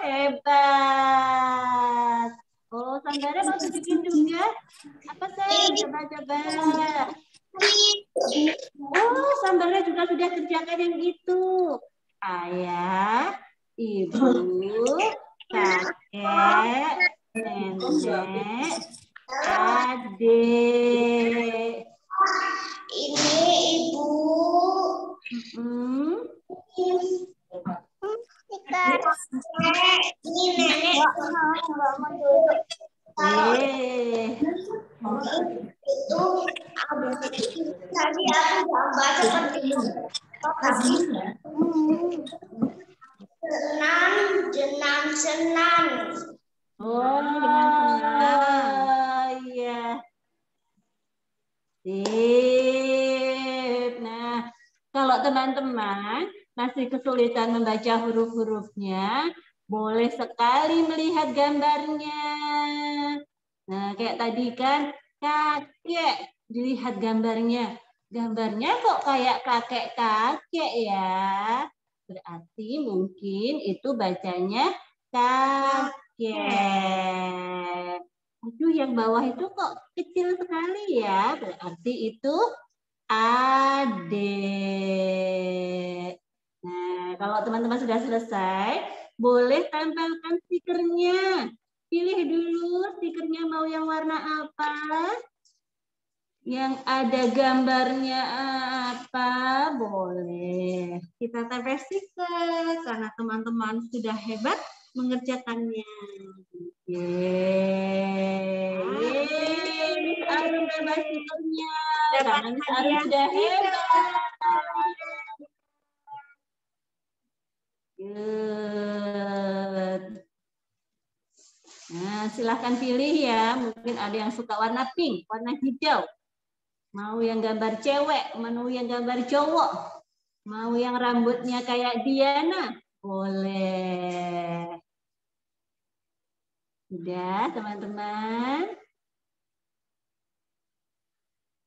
hebat. Oh, Sandara mau tunjukin juga? Apa sih? Coba-coba. Oh, Sandara juga sudah kerjakan yang itu. Ayah, ibu, kakek, nenek, adik. Ini ibu. Hmm. Ini kakek. Ini nenek. Nggak mau duduk. Eh. Itu tadi aku gambar seperti itu. Senang, jenang, senang. Oh, iya. Sip. Nah, kalau teman-teman masih kesulitan membaca huruf-hurufnya, boleh sekali melihat gambarnya. Nah, kayak tadi kan kakek, dilihat gambarnya. Gambarnya kok kayak kakek-kakek ya. Berarti mungkin itu bacanya kakek. Aduh, yang bawah itu kok kecil sekali ya. Berarti itu adik. Nah, kalau teman-teman sudah selesai, boleh tempelkan stikernya. Pilih dulu stikernya mau yang warna apa. Yang ada gambarnya apa, boleh. Kita tempel stiker karena teman-teman sudah hebat mengerjakannya. Yeay. Miss Arum bebas stikernya. Karena Miss Arum sudah hebat. Good. Nah, silahkan pilih ya. Mungkin ada yang suka warna pink, warna hijau. Mau yang gambar cewek, mau yang gambar cowok. Mau yang rambutnya kayak Diana. Boleh. Sudah, teman-teman.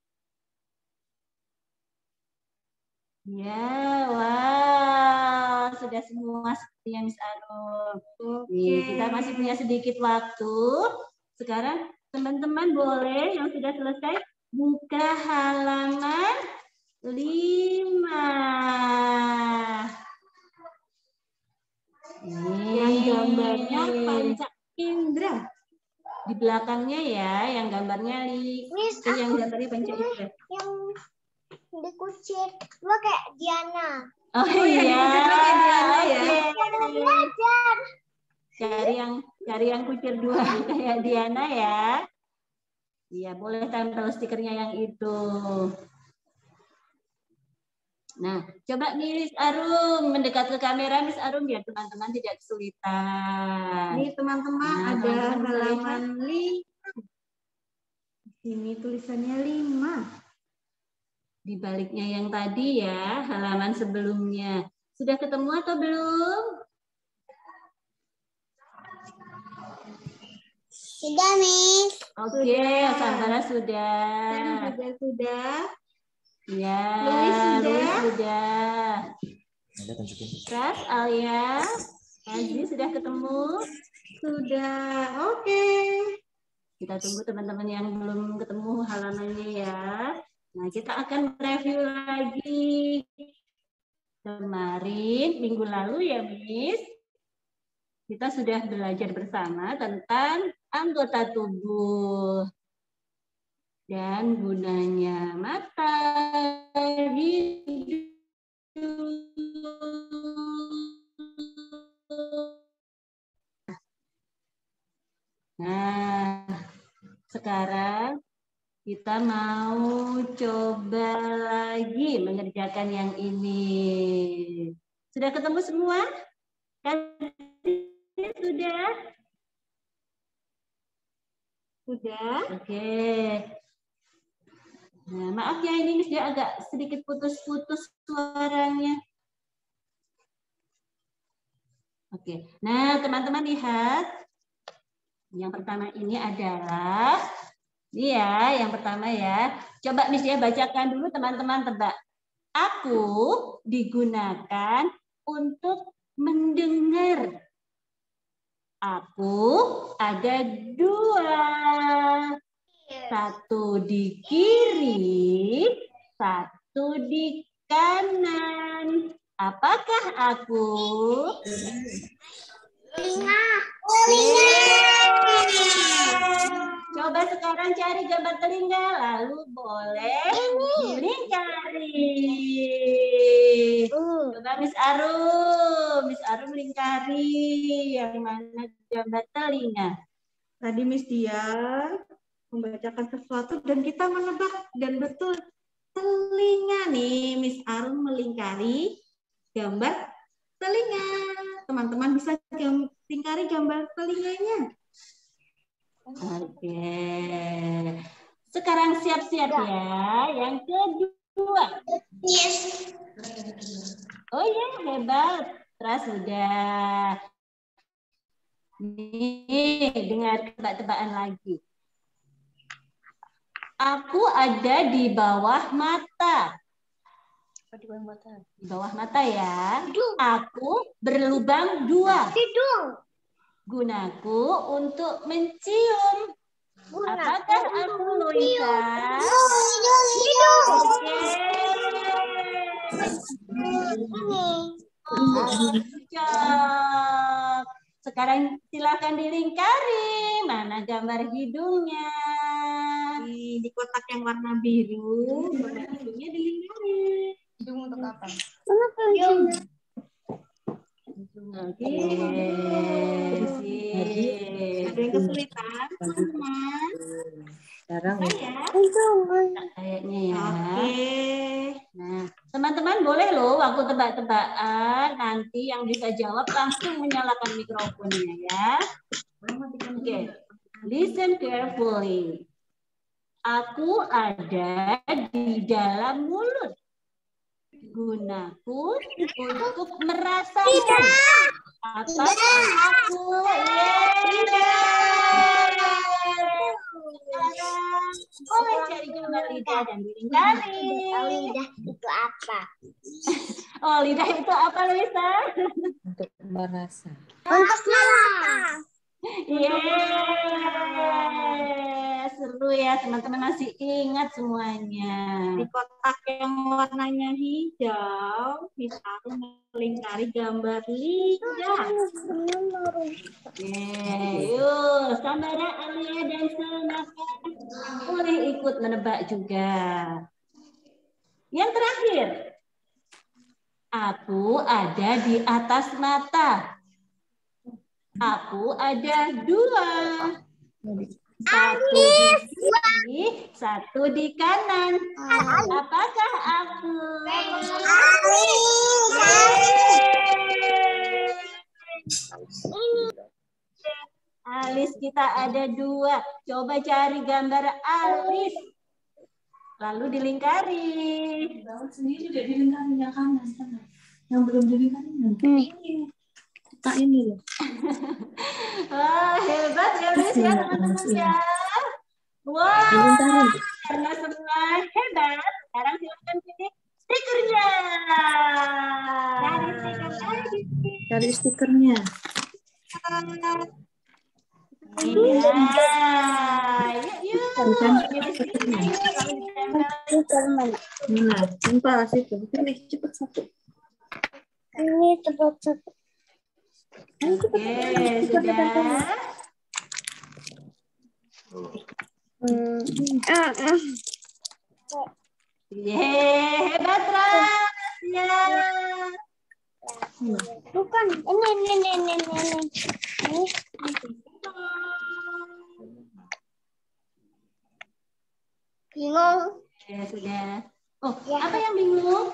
Ya, wow, sudah semua sepertinya Miss Arum. Nih, kita masih punya sedikit waktu. Sekarang teman-teman boleh yang sudah selesai buka halaman lima. Nih, Yang gambarnya panca indera. di belakangnya ya, yang gambarnya li, Miss, eh, yang gambarnya panca indera. Yang dikucir dua kayak Diana. Oh, Oh, yang iya, dikucir dua kayak Diana ya. oke. Belajar. Cari yang cari yang kucir dua kayak Diana ya. Iya, boleh tempel stikernya yang itu. Nah, coba Miss Arum mendekat ke kamera Miss Arum biar teman-teman tidak kesulitan. Ini teman-teman Nah, ada teman-teman bisa halaman lima. Ini tulisannya lima. Di baliknya yang tadi ya, halaman sebelumnya. Sudah ketemu atau belum? Sudah, Miss. Oke, Sudah. Sambara sudah. Sam juga sudah. Ya, Louis sudah. Louis sudah. Ada tunjukin. Pras, Alia, Aziz sudah ketemu? Sudah. Oke. Kita tunggu teman-teman yang belum ketemu halamannya ya. Nah, kita akan review lagi. Kemarin, minggu lalu ya, Miss. Kita sudah belajar bersama tentang anggota tubuh dan gunanya mata, hidung. Nah, sekarang kita mau coba lagi mengerjakan yang ini. Sudah ketemu semua? Kan sudah? Sudah. Oke. Nah, maaf ya ini Miss dia agak sedikit putus-putus suaranya. Oke. Nah, teman-teman lihat. Yang pertama ini adalah ini ya, yang pertama ya. Coba Miss dia bacakan dulu teman-teman tebak. Aku digunakan untuk mendengar. Aku ada dua. Satu di kiri, satu di kanan. Apakah aku? Telinga. Coba sekarang cari gambar telinga, lalu boleh dilingkari. Coba Miss Arum, Miss Arum lingkari yang mana gambar telinga. Tadi Miss Dia membacakan sesuatu dan kita menebak dan betul telinga nih. Miss Arum melingkari gambar telinga. Teman-teman bisa lingkari gambar telinganya. Oke. Sekarang siap-siap ya. Yang kedua. Yes. Oh ya, hebat. Terus sudah. Nih, dengar tebak-tebakan lagi. Aku ada di bawah mata. Di bawah mata. Di bawah mata ya. Aku berlubang dua. Hidung. Gunaku untuk mencium. Guna. Apakah aku Loisa? Hidung, hidung. Oke. Ini. Cocok. Sekarang silakan dilingkari. Mana gambar hidungnya? Di, di kotak yang warna biru, gambar hidungnya dilingkari. Hidung untuk apa? Hidung. Oke. Ada yang kesulitan, teman-teman? Sekarang Saya. Kayaknya ya. Oke. Nah, teman-teman boleh loh waktu tebak-tebakan nanti yang bisa jawab langsung menyalakan mikrofonnya ya. Oke. Listen carefully. Aku ada di dalam mulut. Gunaku untuk merasakan. Apakah aku? Boleh cari gambar lidah dan dilingkari. Lidah itu apa? Oh, lidah itu apa, Luisa? Untuk merasa. Untuk merasa. Yeay, seru ya, teman-teman masih ingat semuanya. Di kotak yang warnanya hijau, kita melingkari gambar lidah. Yeay, yuk, Sambara, Alia, dan Selmaka boleh ikut menebak juga. Yang terakhir, aku ada di atas mata. Aku ada dua. Satu di kiri, satu di kanan. Apakah aku? Alis kita ada dua. Coba cari gambar alis. Lalu dilingkari. Bawah sendiri tidak dilingkari yang kanan sana. Yang belum dilingkari ini. Tak ini loh. Wah, hebat ya Luis ya teman-teman ya. Wah, karena semua hebat. Sekarang silakan pilih stikernya. Cari stiker lagi. Cari stikernya. Iya, yuk yuk. Pilih stikernya. Nah, jumpa situ. Pilih cepat satu. Ini cepat satu. Oke, sudah. Yeay, hebat Ras. Ya. Bukan, ini, ini, ini, ini, ini. Ini. Bingung. Ya, sudah. Oh, apa yang bingung?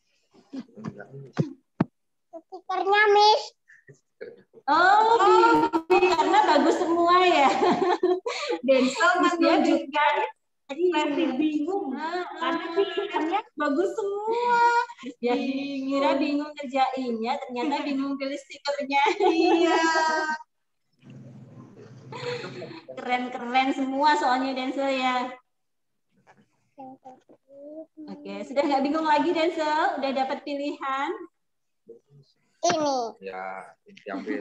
Stikernya, Miss. Oh, bingung karena bagus semua ya. Denzel menunjukkan ekspresi bingung karena stikernya bagus semua. Ya, kira bingung ngerjainnya, ternyata bingung pilih stikernya. Iya. Keren-keren semua soalnya Denzel ya. Oke, sudah nggak bingung lagi Denzel? Udah dapat pilihan? Ini. Ya, diambil.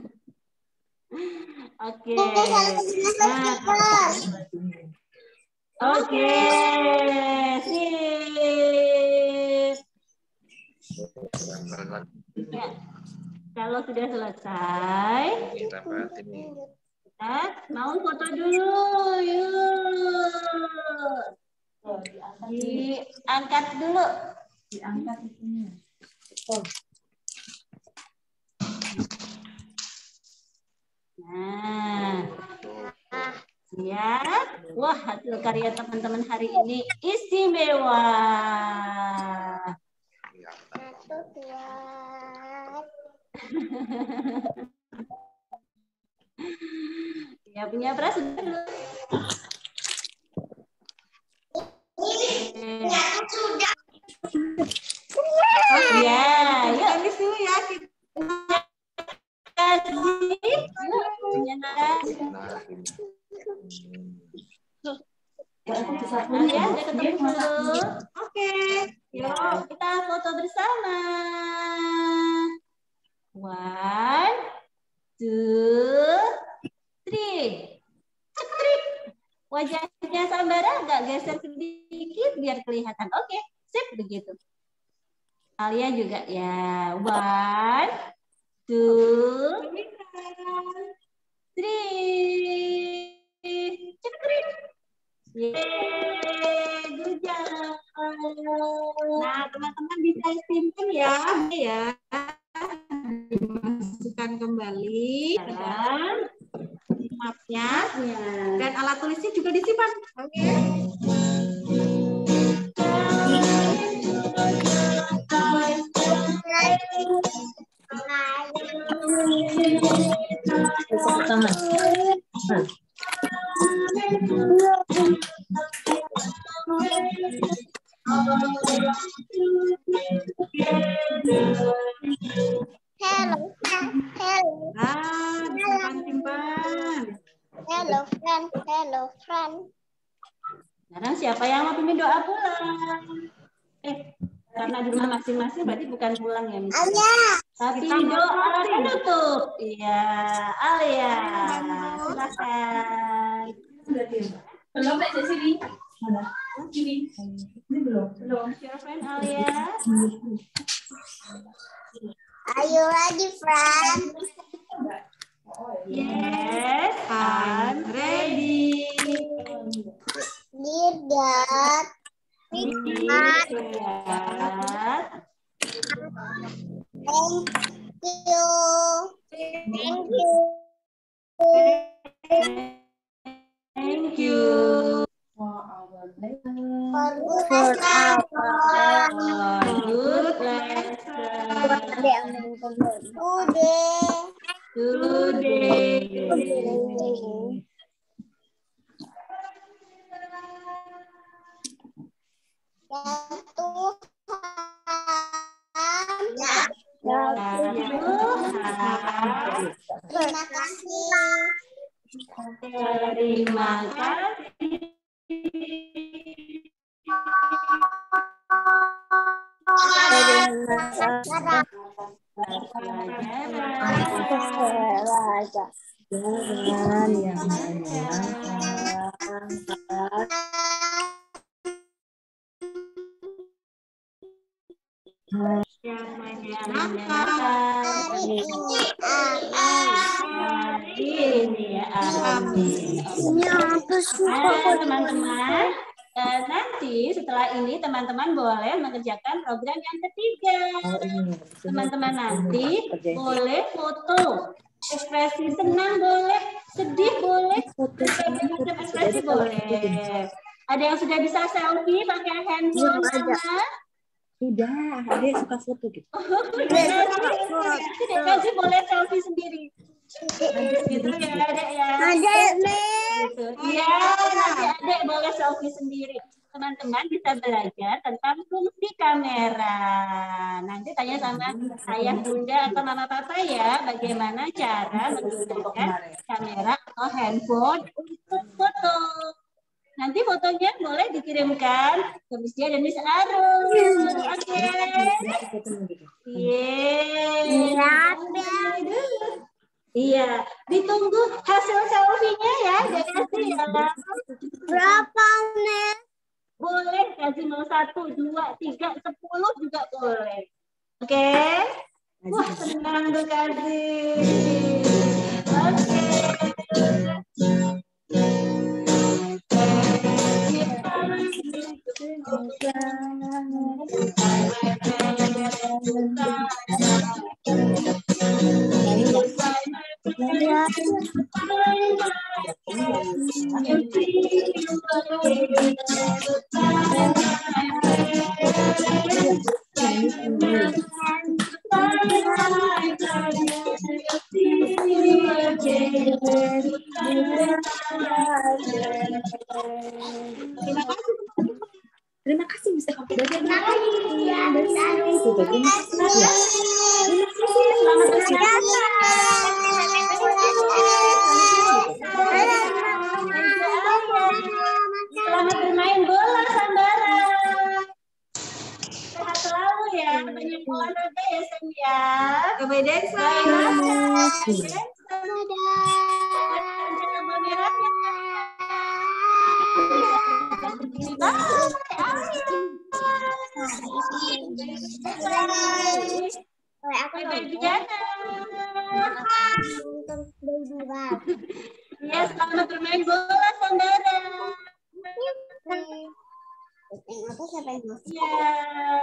Oke. Nah, oke, sip. Ya, kalau sudah selesai, Kita bahas ini. kita mau foto dulu, yuk. Diangkat dulu. Diangkat itunya. Oh. Nah, siap. Wah, hasil karya teman-teman hari ini istimewa. Satu, dua. Ya, punya Pras dulu. Sudah. Oh, ya, yuk. Tulis dulu ya kita. Kasih. Punya Nara. Kalian udah ketemu belum? Oke. Yuk, kita foto bersama. One, two, three. Cetrik. Wajahnya Sambara agak geser sedikit biar kelihatan. Oke, sip begitu. Kalian juga ya. One, two, three. Cetrik. Yeay, good job. Nah, teman-teman bisa simpan ya, ya. Dimasukkan kembali ke dalam mapnya dan alat tulisnya juga disimpan. Oke. Pertama. Hello, hello. Ah, disimpan-simpan. Hello, friend. Hello, friend. Sekarang siapa yang mau pimpin doa pulang? Eh, Karena di rumah masing-masing berarti bukan pulang ya, Miss. Tapi doa penutup. Iya, Alia. Silakan. Belum di sini. Mana? Sini. Ini belum. Belum. Your friend Alia. Are you ready, friend? Yes, I'm ready. Dear Dad, Dear Dad, thank you. Thank you. thank you For our lesson. For good lesson. for good lesson Today. today. Ya Tuhan, Ya Tuhan, terima kasih. terima kasih. Jangan yang Yang menyenangkan Hari ini, hari ini ya, amin. amin. Nah, teman-teman, eh, nanti setelah ini teman-teman boleh mengerjakan program yang ketiga. Teman-teman nanti boleh foto, ekspresi senang boleh, sedih boleh, berbagai macam ekspresi boleh. Ada yang sudah bisa selfie pakai handphone sama? Sudah, adik suka foto gitu. Tidak kasih boleh selfie sendiri. Gitu ya, Adek ya. Ada, Gitu. Iya, nanti Adek boleh selfie sendiri. Teman-teman bisa belajar tentang fungsi kamera. Nanti tanya sama ayah, bunda, atau mama papa ya, bagaimana cara menggunakan kamera atau handphone untuk foto. Nanti fotonya boleh dikirimkan ke Miss Dia dan Miss Arun. Oke. Yeay. Iya, ditunggu hasil selfie-nya ya. Jadi kasih ya. berapa nih? Boleh kasih mau satu, dua, tiga, sepuluh juga boleh. Oke? Wah, senang tuh kasih. Oke. Terima kasih bisa Terima kasih ya, Miss Arun. Terima kasih. Selamat berjaya. Selamat bermain bola, Sandara. Sehat selalu ya, banyak olahraga ya, Sam ya. Bye Densa. Jangan merahnya. Ya, selamat bermain bola, Sandara. Aku siapa yang Ya.